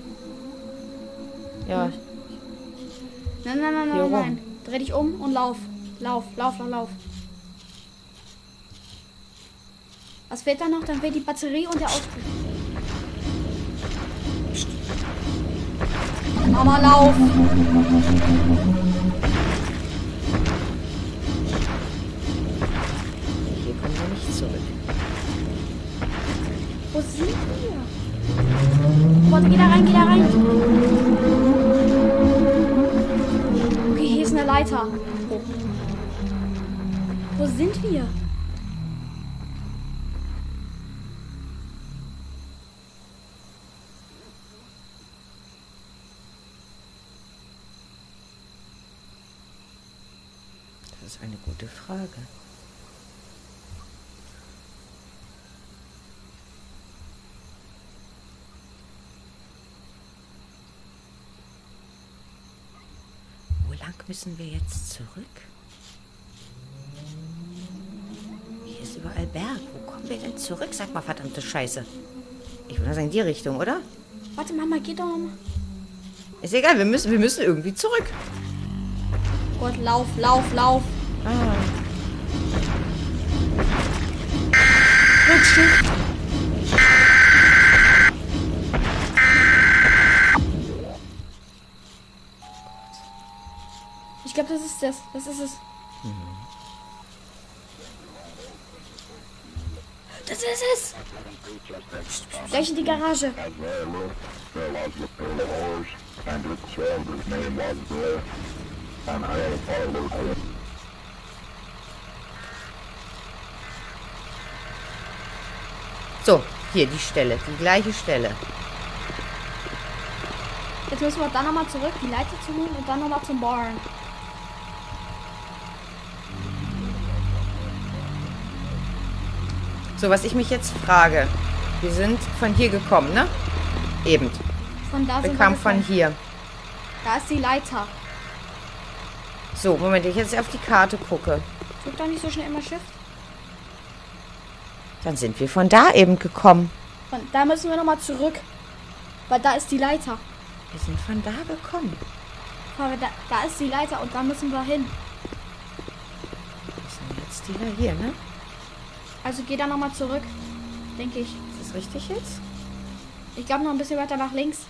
Ja, Nein, nein, nein, Hier nein, rum. nein. Dreh dich um und lauf. Lauf, lauf, lauf, lauf. Was fehlt da noch? Dann fehlt die Batterie und der Auspuff. Mama, lauf. Hier kommen wir nicht zurück. Wo sind wir? Warte, geh da rein, geh da rein. Okay, hier ist eine Leiter. Oh. Wo sind wir? Das ist eine gute Frage. Wo lang müssen wir jetzt zurück? Hier ist überall Berg. Wo kommen wir denn zurück? Sag mal, verdammte Scheiße. Ich würde sagen, in die Richtung, oder? Warte, Mama, geh doch mal. Ist egal, wir müssen, wir müssen irgendwie zurück. Gott, lauf, lauf, lauf. Ah. Rückschiff. Ich glaube, das ist das. Das ist es. Mhm. Das ist es. Gleich in die Garage. So, hier die Stelle, die gleiche Stelle. Jetzt müssen wir dann nochmal zurück, die Leiter zu holen und dann nochmal zum Barn. So, was ich mich jetzt frage. Wir sind von hier gekommen, ne? Eben. Von da Wir sind kamen wir von gekommen. hier. Da ist die Leiter. So, Moment, wenn ich jetzt auf die Karte gucke. Drück doch nicht so schnell immer Shift. Dann sind wir von da eben gekommen. Von da müssen wir nochmal zurück. Weil da ist die Leiter. Wir sind von da gekommen. Aber da, da ist die Leiter und da müssen wir hin. Das sind jetzt die da hier, ne? Also geh da nochmal zurück. Denke ich. Ist das richtig jetzt? Ich glaube noch ein bisschen weiter nach links.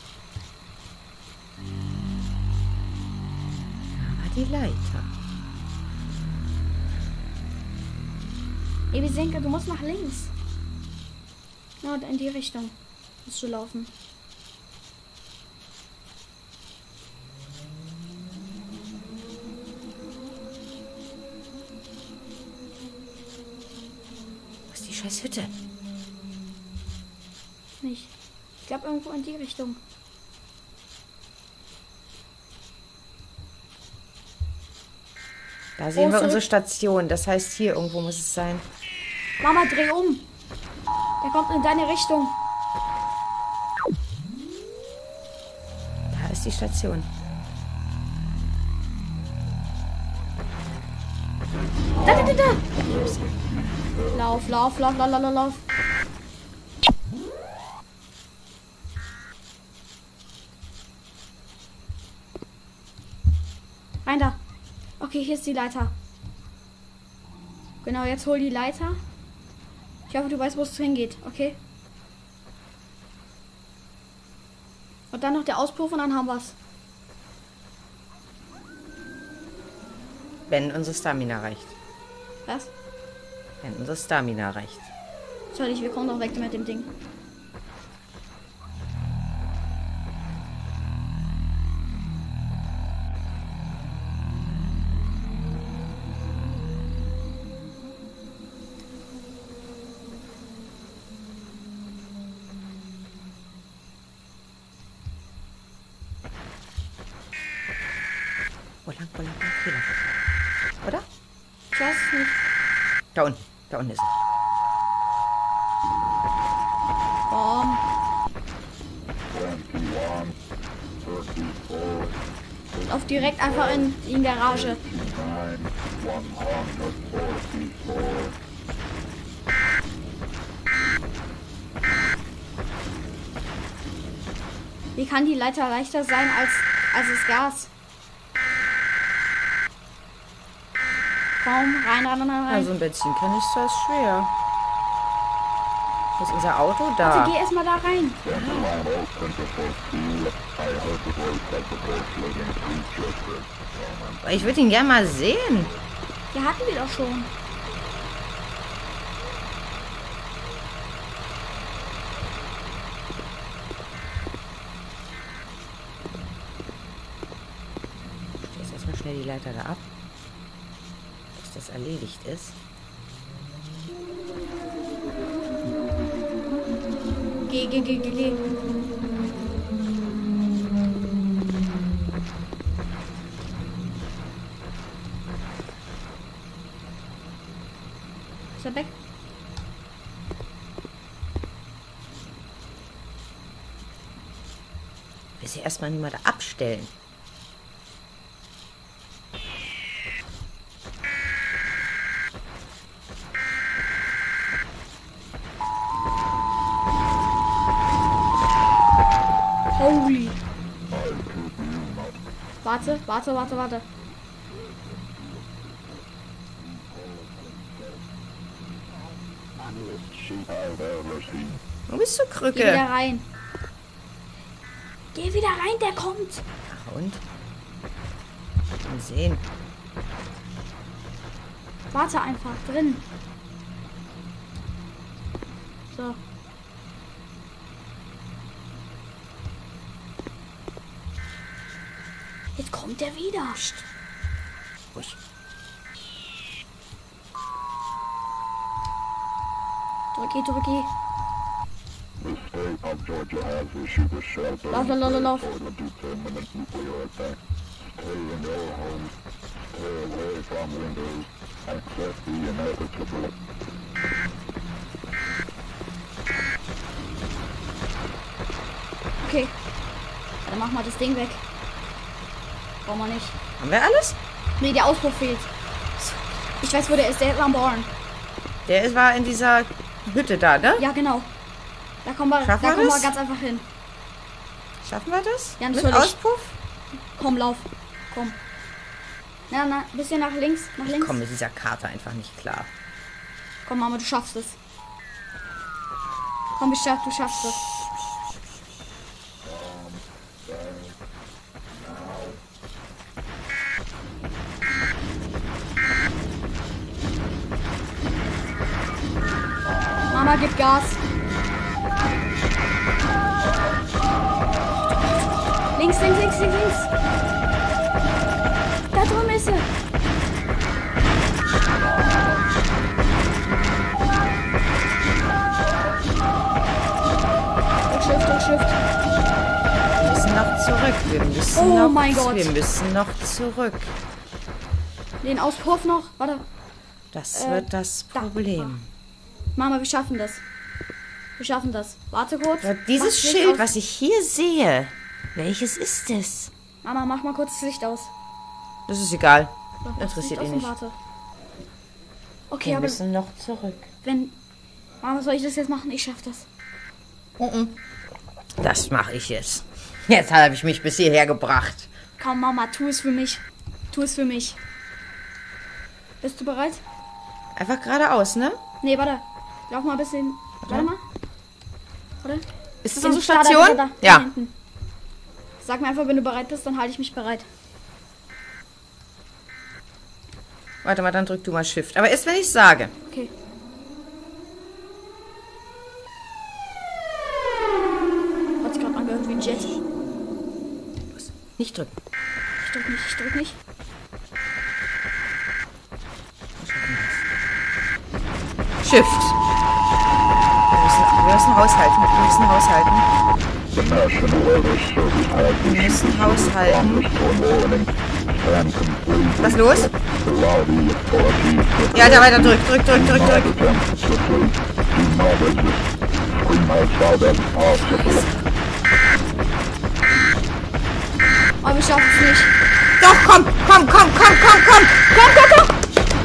Da war die Leiter. Ebi Senke, du musst nach links. Ja, in die Richtung musst du laufen. Wo ist die scheiß Hütte? Nicht. Ich glaube irgendwo in die Richtung. Da sehen Oh, wir zurück. unsere Station. Das heißt, hier irgendwo muss es sein. Mama, dreh um. Der kommt in deine Richtung. Da ist die Station. Da, da, da, da. Lauf, lauf, lauf, lauf, lauf, lauf. Rein da. Okay, hier ist die Leiter. Genau, jetzt hol die Leiter. Ich hoffe, du weißt, wo es hingeht, okay? Und dann noch der Auspuff und dann haben wir's. Wenn unsere Stamina reicht. Was? Wenn unsere Stamina reicht. Soll ich, wir kommen doch weg mit dem Ding. Wo lang, wo lang, wo lang? Hier lang. Oder? Ich weiß es nicht. Da unten. Da unten ist es. Bom. Lauf direkt einfach in die Garage. Wie kann die Leiter leichter sein als, als das Gas? Komm, rein, rein, rein, rein. Also ein Benzin kann nicht so ist schwer. Wo ist unser Auto? Da. Warte, geh erstmal da rein. Ich würde ihn gerne mal sehen. Ja, hatten wir doch schon. Jetzt erstmal schnell die Leiter da ab. Bis das erledigt ist. Geh, geh, geh, geh, geh. Ist er weg? Ich will sie erstmal niemand abstellen. Holy. Warte, warte, warte, warte. Wo bist du, Geh Krücke? wieder rein. Geh wieder rein, der kommt. Ach, und? Mal sehen. Warte einfach drin. So. Jetzt kommt er wieder. Psst. Ruhig. Drücke, drücke. Lauf, lauf, lauf, lauf. Okay. Dann mach mal das Ding weg. Brauchen wir nicht. Haben wir alles? Nee, der Auspuff fehlt. Ich weiß, wo der ist. Der ist am Born. Der ist, war in dieser Hütte da, ne? Ja, genau. Da kommen wir, da Schaffen wir kommen wir das? ganz einfach hin. Schaffen wir das? Ja, Mit natürlich. Auspuff? Komm, lauf. Komm. Na, na, bisschen nach links, nach Ich links. komme mit dieser Karte einfach nicht klar. Komm, Mama, du schaffst es. Komm, ich schaff, du schaffst es. Mama, gib Gas. Links, links, links, links, links. Da drüben ist sie. Drück Shift, drück Shift. Wir müssen noch zurück. Wir müssen Oh noch, mein Gott. Wir müssen noch zurück. Den Auspuff noch. Warte. Das Äh, wird das da. Problem. Mama, wir schaffen das. Wir schaffen das. Warte kurz. Aber Mach dieses das Licht Schild, aus. was ich hier sehe, welches ist es? Mama, mach mal kurz das Licht aus. Das ist egal. So, mach das Interessiert Licht ihn aus und nicht. Warte. Okay, Wir aber müssen noch zurück. wenn... Mama, soll ich das jetzt machen? Ich schaff das. Das mache ich jetzt. Jetzt habe ich mich bis hierher gebracht. Komm, Mama, tu es für mich. Tu es für mich. Bist du bereit? Einfach geradeaus, ne? Nee, warte. Lauf mal ein bisschen. Warte mal. Warte. Ist das Bin unsere ich da, da, Station? da, da, da Ja. hinten. Sag mir einfach, wenn du bereit bist, dann halte ich mich bereit. Warte mal, dann drück du mal Shift. Aber erst wenn ich sage. Okay. Hat sich gerade angehört wie ein Jet. Los. Nicht drücken. Ich drück nicht, ich drück nicht. Shift. Wir müssen, wir müssen haushalten. Wir müssen haushalten. Wir müssen haushalten. Was ist los? Ja, da weiter drück, drück, drück, drück, drück. Aber wir schaffen es nicht. Doch, komm, komm, komm, komm, komm, komm. Komm, komm, komm.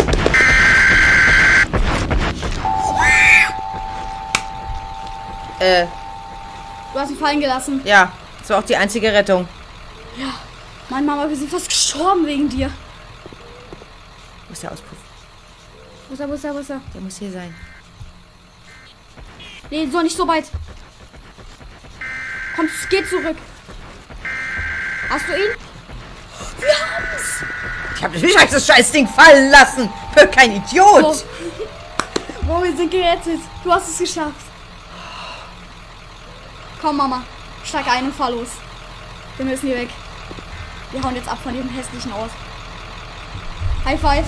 Äh, Du hast ihn fallen gelassen. ja, das war auch die einzige Rettung. Mann, Mama, wir sind fast gestorben wegen dir. Wo ist der Auspuff? Wo ist er, wo ist er, wo ist er? Der muss hier sein. Nee, so nicht so weit. Komm, geh zurück. Hast du ihn? Wir haben's! Ich hab natürlich das Scheißding fallen lassen. Für kein Idiot. So. Wow, wir sind gerettet. Du hast es geschafft. Komm, Mama. Steig ein und fahr los. Wir müssen hier weg. Wir hauen jetzt ab von diesem hässlichen Ort. High five.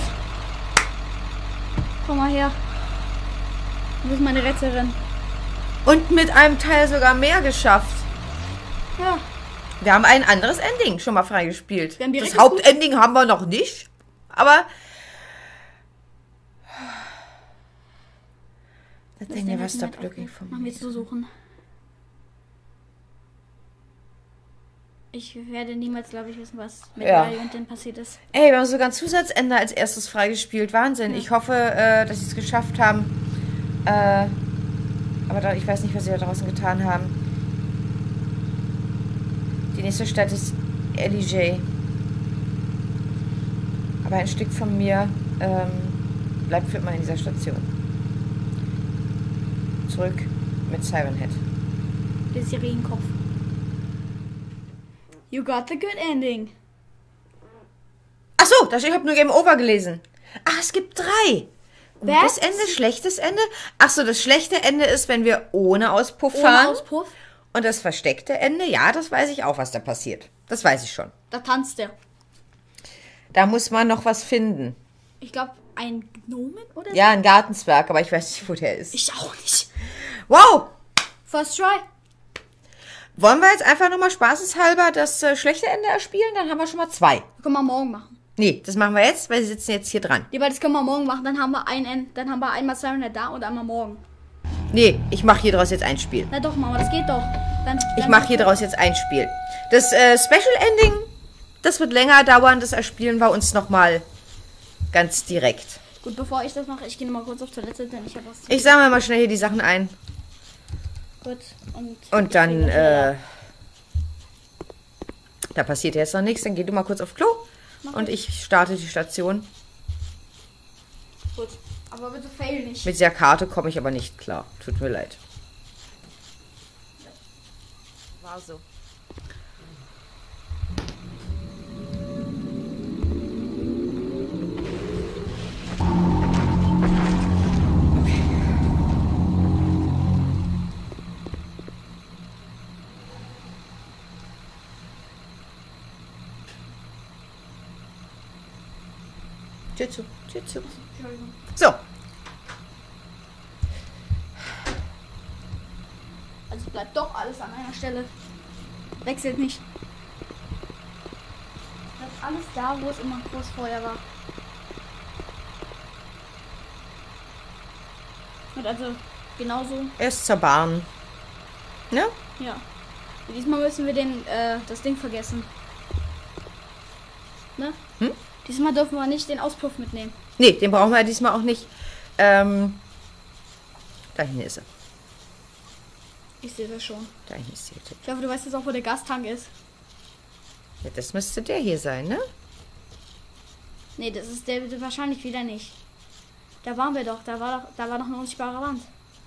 Komm mal her. Du bist meine Retterin. Und mit einem Teil sogar mehr geschafft. Ja. Wir haben ein anderes Ending schon mal freigespielt. Wir haben die Das richtig Hauptending haben wir noch nicht. Aber... Das Ding never stop looking for Machen me. wir zu suchen. Ich werde niemals, glaube ich, wissen, was mit Ja. Mario und denn passiert ist. Ey, wir haben sogar ein Zusatzende als erstes freigespielt. Wahnsinn. Ich hoffe, äh, dass sie es geschafft haben. Äh, aber da, ich weiß nicht, was sie da draußen getan haben. Die nächste Stadt ist Elijah. Aber ein Stück von mir ähm, bleibt für immer in dieser Station. Zurück mit Siren Head. Der Sirenenkopf. You got the good ending. Ach so, da steht, ich habe nur Game Over gelesen. Ach, es gibt drei. Gutes Was? Ende, schlechtes Ende. Ach so, das schlechte Ende ist, wenn wir ohne Auspuff Ohne fahren. Auspuff. Und das versteckte Ende, ja, das weiß ich auch, was da passiert. Das weiß ich schon. Da tanzt er. Da muss man noch was finden. Ich glaube, ein Gnomen oder so? Ja, ein Gartenzwerg, aber ich weiß nicht, wo der ist. Ich auch nicht. Wow! First try. Wollen wir jetzt einfach nochmal spaßeshalber das äh, schlechte Ende erspielen? Dann haben wir schon mal zwei. Können wir morgen machen. Nee, das machen wir jetzt, weil sie sitzen jetzt hier dran. Ja, weil das können wir morgen machen. Dann haben wir ein End. Dann haben wir einmal zweihundert da und einmal morgen. Nee, ich mache hier draus jetzt ein Spiel. Na doch, Mama, das geht doch. Dann, Ich dann mache hier draus jetzt ein Spiel. Das äh, Special Ending, das wird länger dauern. Das erspielen wir uns nochmal ganz direkt. Gut, bevor ich das mache, ich gehe nochmal kurz auf Toilette, denn ich habe was zu Ich sammle mal schnell hier die Sachen ein. Gut. Und, Und dann, ich bringe äh, da passiert jetzt noch nichts. Dann geh du mal kurz auf Klo. Mach Und ich starte die Station. Gut. Aber bitte fail nicht. Mit der Karte komme ich aber nicht klar. Tut mir leid. War so. Tür zu, Tür zu. Entschuldigung. So, Also bleibt doch alles an einer Stelle. Wechselt nicht. Bleibt alles da, wo es immer wo es vorher war. Und also genauso, erst zur Bahn. Ne? ja. Diesmal müssen wir den, äh, das Ding vergessen. Ne? Hm? Diesmal dürfen wir nicht den Auspuff mitnehmen. Nee, den brauchen wir diesmal auch nicht. Ähm, da hinten ist er. Ich sehe das schon. Da hinten ist er. Ich hoffe, du weißt jetzt auch, wo der Gastank ist. Ja, das müsste der hier sein, ne? Nee, das ist der bitte wahrscheinlich wieder nicht. Da waren wir doch. Da war doch, da war doch eine unsichtbare Wand.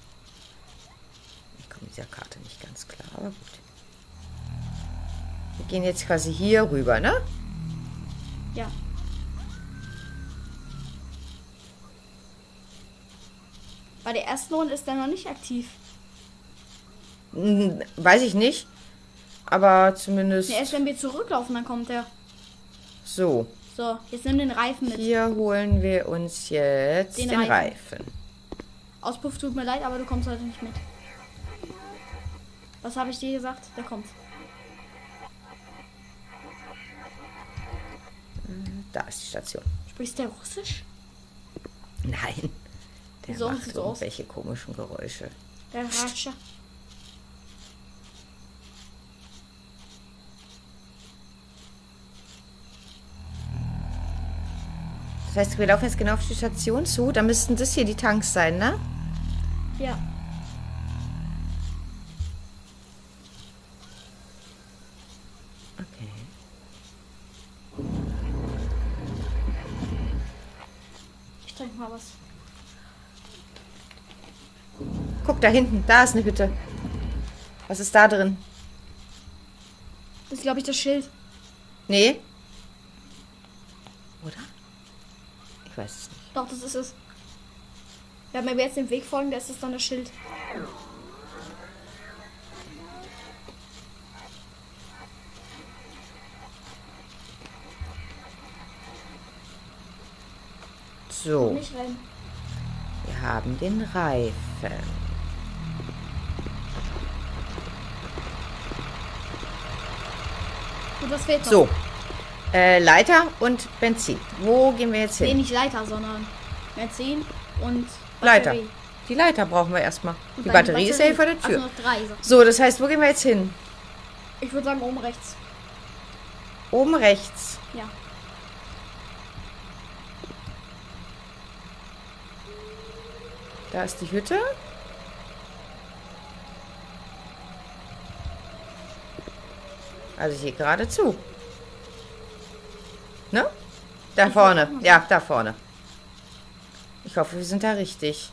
Ich komme mit dieser Karte nicht ganz klar, aber gut. Wir gehen jetzt quasi hier rüber, ne? Ja. Bei der ersten Runde ist der noch nicht aktiv. Hm, weiß ich nicht. Aber zumindest Ja, erst wenn wir zurücklaufen, dann kommt er. so. So, jetzt nimm den Reifen mit. Hier holen wir uns jetzt Den den, Reifen. Reifen. Auspuff tut mir leid, aber du kommst heute nicht mit. Was habe ich dir gesagt? Der kommt. Da ist die Station. Sprichst der Russisch? Nein. Der Wieso macht sieht so aus? irgendwelche komischen Geräusche. Der Rasche. Das heißt, wir laufen jetzt genau auf die Station zu. Da müssten das hier die Tanks sein, ne? Ja. Okay. Ich trinke mal was. Guck, da hinten. Da ist eine Hütte. Was ist da drin? Das ist, glaube ich, das Schild. Nee. Oder? Ich weiß es nicht. Doch, das ist es. Ja, wenn wir jetzt dem Weg folgen, da ist es dann das Schild. So, Nicht rein. wir haben den Reifen. Gut, was fehlt noch? So, äh, Leiter und Benzin. Wo gehen wir jetzt Nee, hin? nicht Leiter, sondern Benzin und Leiter. Batterie. Die Leiter brauchen wir erstmal. Und Die dann Batterie ist ja hier vor der Also Tür. noch drei Sachen. So, das heißt, wo gehen wir jetzt hin? Ich würde sagen oben rechts. Oben rechts. Ja. Da ist die Hütte. Also hier geradezu. Ne? Da Ich vorne. wollte auch mal Ja, da vorne. Ich hoffe, wir sind da richtig.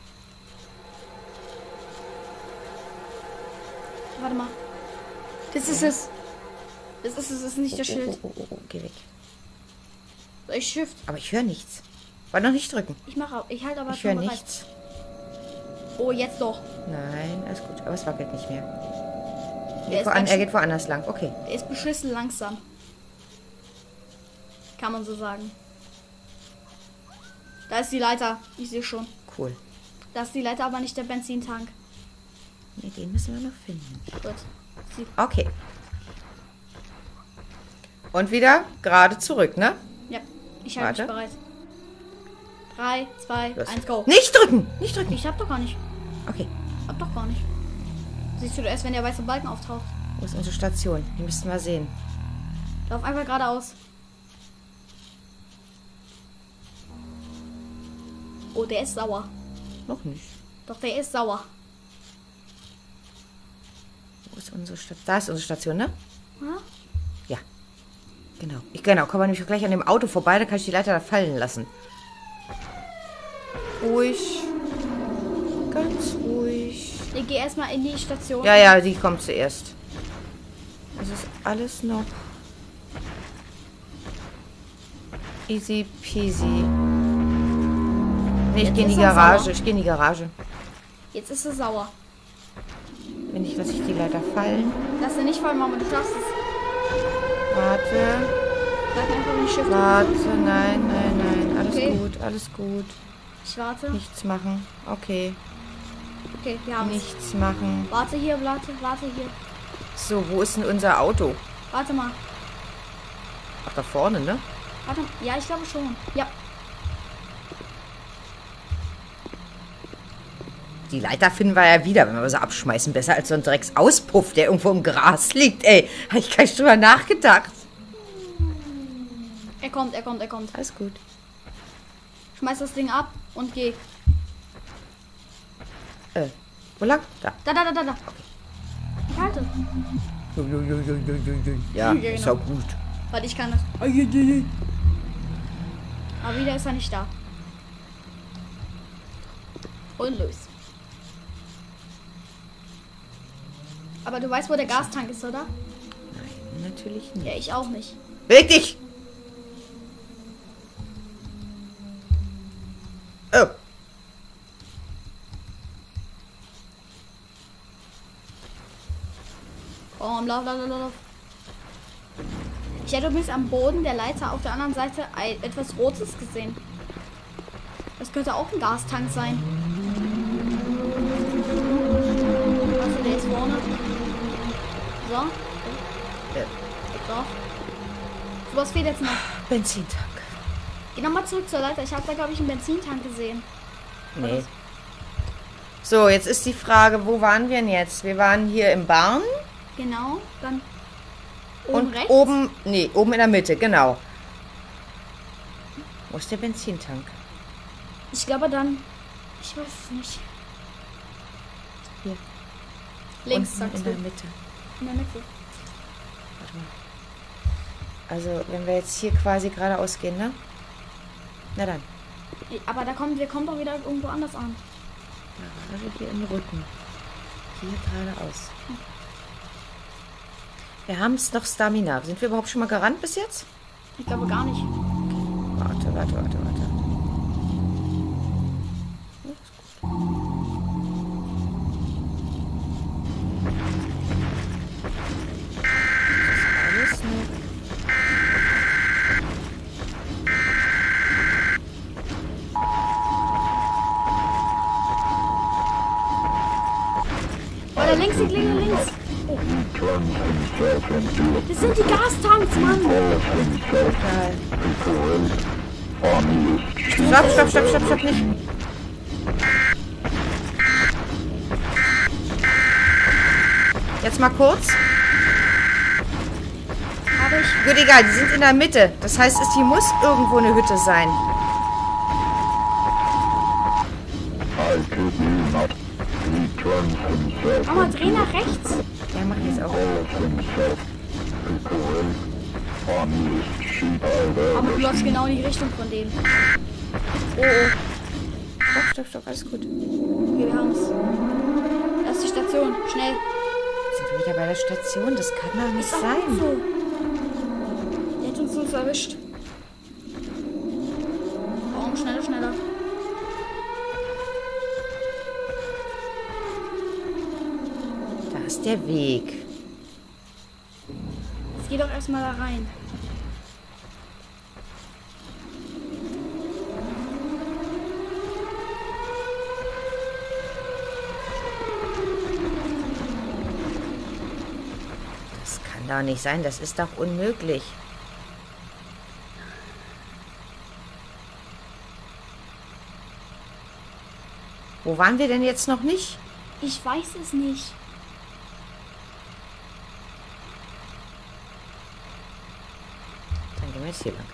Warte mal. Das ist es. Das ist es, das ist nicht das Oh, Schild. oh, oh, oh, oh, geh weg. Soll ich Shift? Aber ich höre nichts. Wollte noch nicht drücken. Ich mache, ich halte aber Ich höre schon bereit. nichts. Oh, jetzt doch. Nein, alles gut. Aber es wackelt nicht mehr. Er Geht ist woan ganz er schön- geht woanders lang. Okay. Er ist beschissen langsam. Kann man so sagen. Da ist die Leiter. Ich sehe schon. Cool. Da ist die Leiter, aber nicht der Benzintank. Nee, den müssen wir noch finden. Gut. Sie Okay. Und wieder gerade zurück, ne? ja, ich halte mich Warte. bereit. Drei, zwei, Los. eins, go. Nicht drücken! Nicht drücken! Ich hab doch gar nicht. Okay. Hab doch gar nicht. Siehst du erst, wenn der weiße Balken auftaucht. Wo ist unsere Station? Die müssten wir sehen. Lauf einfach geradeaus. Oh, der ist sauer. Noch nicht. Doch, der ist sauer. Wo ist unsere Station? Da ist unsere Station, ne? Ja? Ja. Genau. Ich, genau, kommen wir nämlich gleich an dem Auto vorbei, dann kann ich die Leiter da fallen lassen. Ruhig. Ganz ruhig. Ich gehe erstmal in die Station. Ja, ja, die kommt zuerst. Das ist alles noch easy peasy. Nee, ich Jetzt gehe in die ist er Garage. sauer. Ich gehe in die Garage. Jetzt ist er sauer. Wenn ich lasse ich die Leiter fallen. Lass ihn nicht fallen, Mama, du schaffst es. Warte. Sag mir einfach, wenn ich Shift Warte. Nein, nein, nein. Alles Okay. gut, alles gut. Ich warte. Nichts machen. Okay. Okay, wir haben es. Nichts machen. Warte hier, warte, warte hier. So, wo ist denn unser Auto? Warte mal. Ach, da vorne, ne? Warte. Ja, ich glaube schon. Ja. Die Leiter finden wir ja wieder, wenn wir sie abschmeißen. Besser als so ein Drecksauspuff, der irgendwo im Gras liegt, ey. Habe ich gar nicht drüber nachgedacht. Er kommt, er kommt, er kommt. Alles gut. Schmeiß das Ding ab und geh. Äh, wo lang? Da. Da, da, da, da, da. Ich halte. Ja, Ja, ist genau. auch gut. Warte, ich kann das. Aber wieder ist er nicht da. Und los. Aber du weißt, wo der Gastank ist, oder? Nein, natürlich nicht. Ja, ich auch nicht. Beweg dich! Oh. Komm, lauf, lauf, lauf, lauf. Ich hätte übrigens am Boden der Leiter auf der anderen Seite ein, etwas Rotes gesehen. Das könnte auch ein Gastank sein. Also der ist vorne. So. Äh, So. So, was fehlt jetzt noch? Benzintank. Geh nochmal zurück zur Leiter. Ich habe da, glaube ich, einen Benzintank gesehen. Nee. So, jetzt ist die Frage, wo waren wir denn jetzt? Wir waren hier im Barn. Genau. Dann oben Und rechts. oben, nee, oben in der Mitte, genau. Wo ist der Benzintank? Ich glaube dann. Ich weiß es nicht. Hier. Links, Unten sagst in du. der Mitte. In der Mitte. Warte mal. Also, wenn wir jetzt hier quasi geradeaus gehen, ne? Na dann. Aber da kommen, wir kommen doch wieder irgendwo anders an. Garage hier im Rücken. Hier geradeaus. Wir haben es noch Stamina. Sind wir überhaupt schon mal gerannt bis jetzt? Ich glaube gar nicht. Okay. Warte, warte, warte, warte. Das ist alles nur... Oh, da links, die Klinge links. Oh. Das sind die Gastanks, Mann. Geil. Stopp, stopp, stopp, stopp, stopp, nicht. Jetzt mal kurz. Habe ich. Gut, egal, die sind in der Mitte. Das heißt, es hier muss irgendwo eine Hütte sein. Mama, dreh nach rechts. Ja, mach ich jetzt auch. Aber du läufst genau in die Richtung von denen. Oh, oh. Stopp, stopp, stopp, alles gut. Okay, wir haben es. Das ist die Station. Schnell. Sind wir wieder bei der Station? Das kann doch nicht Ist doch sein. gut so. Der hat uns so erwischt. Warum? Schneller, schneller. Da ist der Weg. Jetzt geh doch erstmal da rein. Das kann doch nicht sein. Das ist doch unmöglich. Wo waren wir denn jetzt noch nicht? Ich weiß es nicht. Dann gehen wir jetzt hier lang.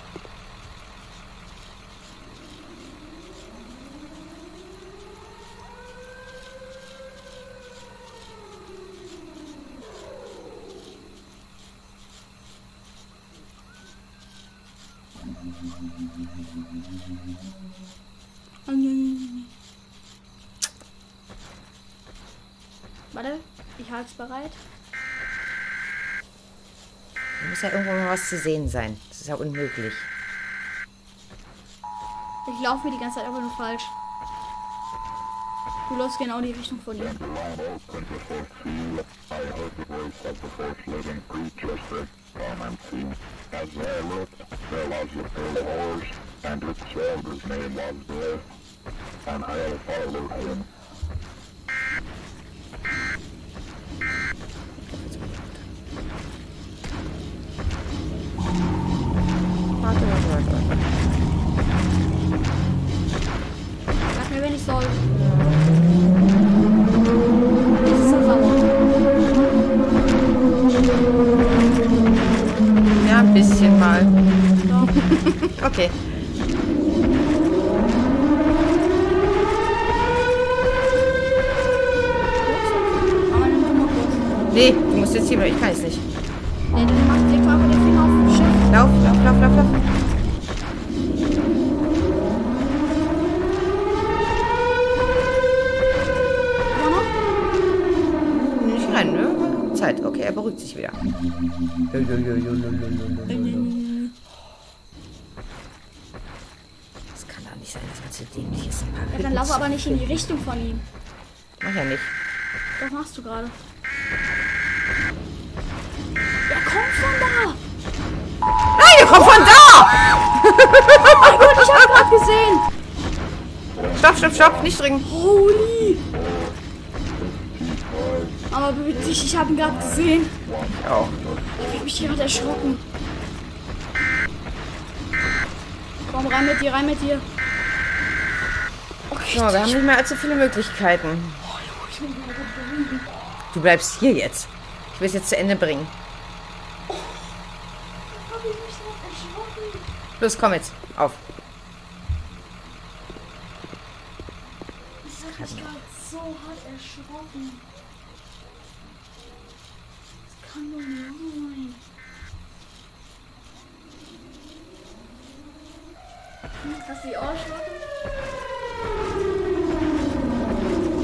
Warte, ich halte es bereit. Da muss ja irgendwo mal was zu sehen sein. Das ist ja unmöglich. Ich laufe mir die ganze Zeit aber nur falsch. Du läufst genau in die Richtung von ihm. Warte, warte, warte, warte. Sag mir, wenn ich soll. Jetzt ist er sauer. Ja, ein bisschen mal. Doch. Okay. Aber nimm du mal kurz. Nee, du musst jetzt hier bleiben. Ich kann es nicht. Nee, dann mach leg doch einfach den Finger auf den Schiff. Lauf, lauf, lauf, lauf, lauf. Ja, noch? Nicht rein, ne? Zeit. Okay, er beruhigt sich wieder. Das kann doch nicht sein, dass man zu dämlich ist. Ein paar Ja, dann Hütten lauf zu aber nicht in die finden. Richtung von ihm. Mach ja nicht. Das machst du gerade. Er kommt von da! Nein, der kommt von da! Oh Gott, ich hab gerade gesehen! Stopp, stopp, stopp. Nicht drücken. Holy! Aber bewegt dich, ich hab ihn gerade gesehen. Ich auch. Ich hab mich gerade erschrocken. Komm, rein mit dir, rein mit dir. Okay, So, wir haben nicht mehr allzu viele Möglichkeiten. Du bleibst hier jetzt. Ich will es jetzt zu Ende bringen. hab ich mich gerade erschrocken. Los, komm jetzt. Auf. Ich hab mich gerade so hart erschrocken. Das kann doch nicht sein. Hast du die auch erschrocken?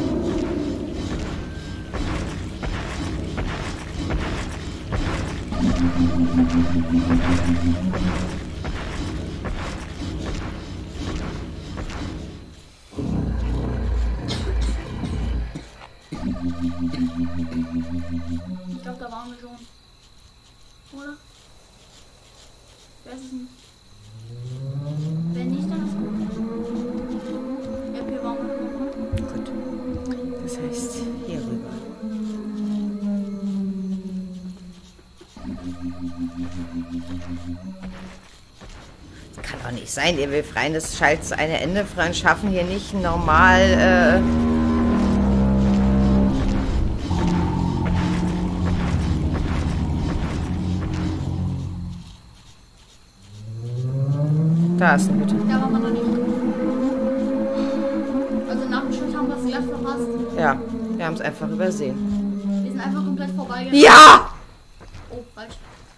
Ich glaube, da waren wir schon. Oder? Wer ist es denn? Wenn nicht, dann ist es gut. Ja, hier waren wir schon. Gut. Das heißt, hier rüber. Das kann doch nicht sein, ihr will freien des Schalts eine Ende freien schaffen hier nicht normal, äh... Da ist eine Hütte. Da waren wir noch nicht. Also nach dem Schuss haben wir es gleich verpasst. Ja, wir haben es einfach übersehen. Wir sind einfach komplett vorbeigegangen. Ja! Oh, falsch.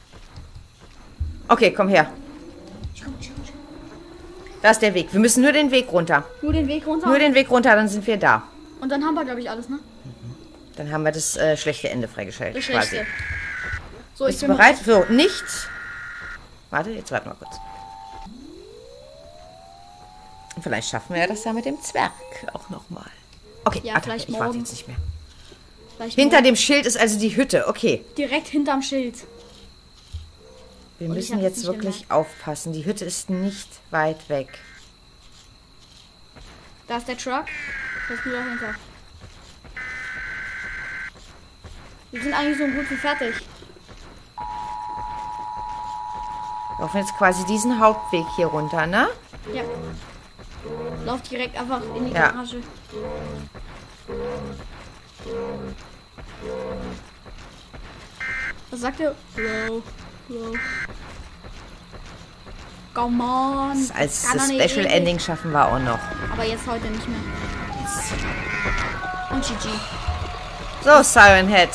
Okay, komm her. Ich komm, ich komm, ich komm. Da ist der Weg. Wir müssen nur den Weg runter. Nur den Weg runter. Nur den Weg runter, dann sind wir da. Und dann haben wir, glaube ich, alles, ne? Dann haben wir das äh, schlechte Ende freigeschaltet. Das quasi. Schlechte. So, ich Bist du bin bereit? So, nichts. Warte, jetzt warten wir kurz. Und vielleicht schaffen wir das ja mit dem Zwerg auch nochmal. Okay, Ja, warte, vielleicht ich warte morgen. jetzt nicht mehr. Vielleicht Hinter morgen. dem Schild ist also die Hütte. Okay. Direkt hinterm Schild. Wir Und ich müssen hab's jetzt nicht wirklich aufpassen. Die Hütte ist nicht weit weg. Da ist der Truck. Das ist nur dahinter. Wir sind eigentlich so gut wie fertig. Wir laufen jetzt quasi diesen Hauptweg hier runter, ne? Ja. Lauf direkt einfach in die Ja. Garage. Was sagt er? Low. Low. Come on. Das als Kann doch nicht Special ewig. Ending schaffen wir auch noch. Aber jetzt heute nicht mehr. Und G G. So, Siren Head.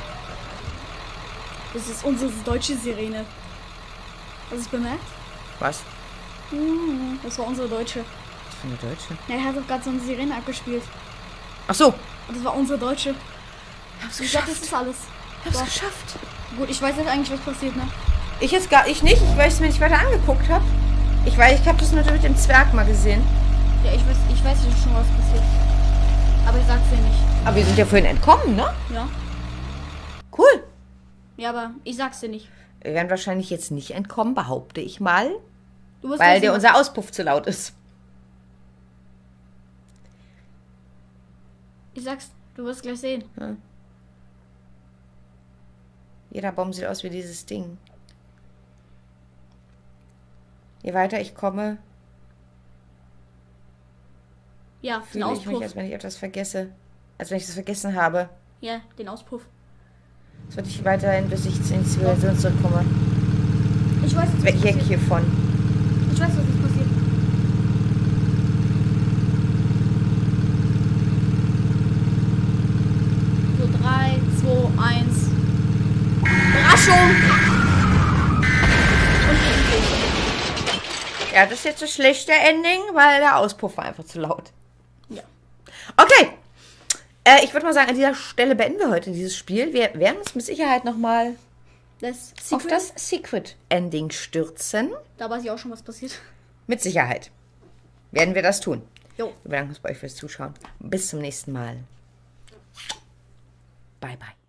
Das ist unsere deutsche Sirene. Hast du es bemerkt? Was? Mhm, das war unsere deutsche. Was für eine Deutsche? Ja, er hat doch gerade so eine Sirene abgespielt. Ach so. Und das war unsere deutsche. Hab's Ich glaube, das ist alles. Ich hab's So. geschafft. Gut, ich weiß jetzt eigentlich, was passiert, ne? Ich jetzt gar ich nicht, weil ich es mir nicht weiter angeguckt habe. Ich weiß, ich habe das nur mit dem Zwerg mal gesehen. Ja, ich weiß, ich weiß jetzt schon, was passiert. Aber ich sag's dir nicht. Aber wir sind ja vorhin entkommen, ne? Ja. Cool. Ja, aber ich sag's dir nicht. Wir werden wahrscheinlich jetzt nicht entkommen, behaupte ich mal. Du wirst Weil gleich der sehen, unser Auspuff zu laut ist. was- Ich sag's, du wirst gleich sehen. Ja. Jeder Baum sieht aus wie dieses Ding. Je weiter ich komme, Ja, den fühle ich mich, Auspuff. als wenn ich etwas vergesse. Als wenn ich das vergessen habe. Ja, den Auspuff. Das werde ich weiterhin, bis ich in die Zivilisation zurückkomme. Ich weiß jetzt, Weg was hier passiert. hiervon. Ich weiß, was jetzt passiert. So, drei, zwei, eins. Überraschung! Und endlich. Ja, das ist jetzt das schlechte Ending, weil der Auspuff war einfach zu laut. Ja. Okay. Äh, ich würde mal sagen, an dieser Stelle beenden wir heute dieses Spiel. Wir werden uns mit Sicherheit nochmal Das auf Secret. das Secret-Ending stürzen. Da weiß ich auch schon, was passiert. Mit Sicherheit werden wir das tun. Jo. Wir bedanken uns bei euch fürs Zuschauen. Bis zum nächsten Mal. Bye, bye.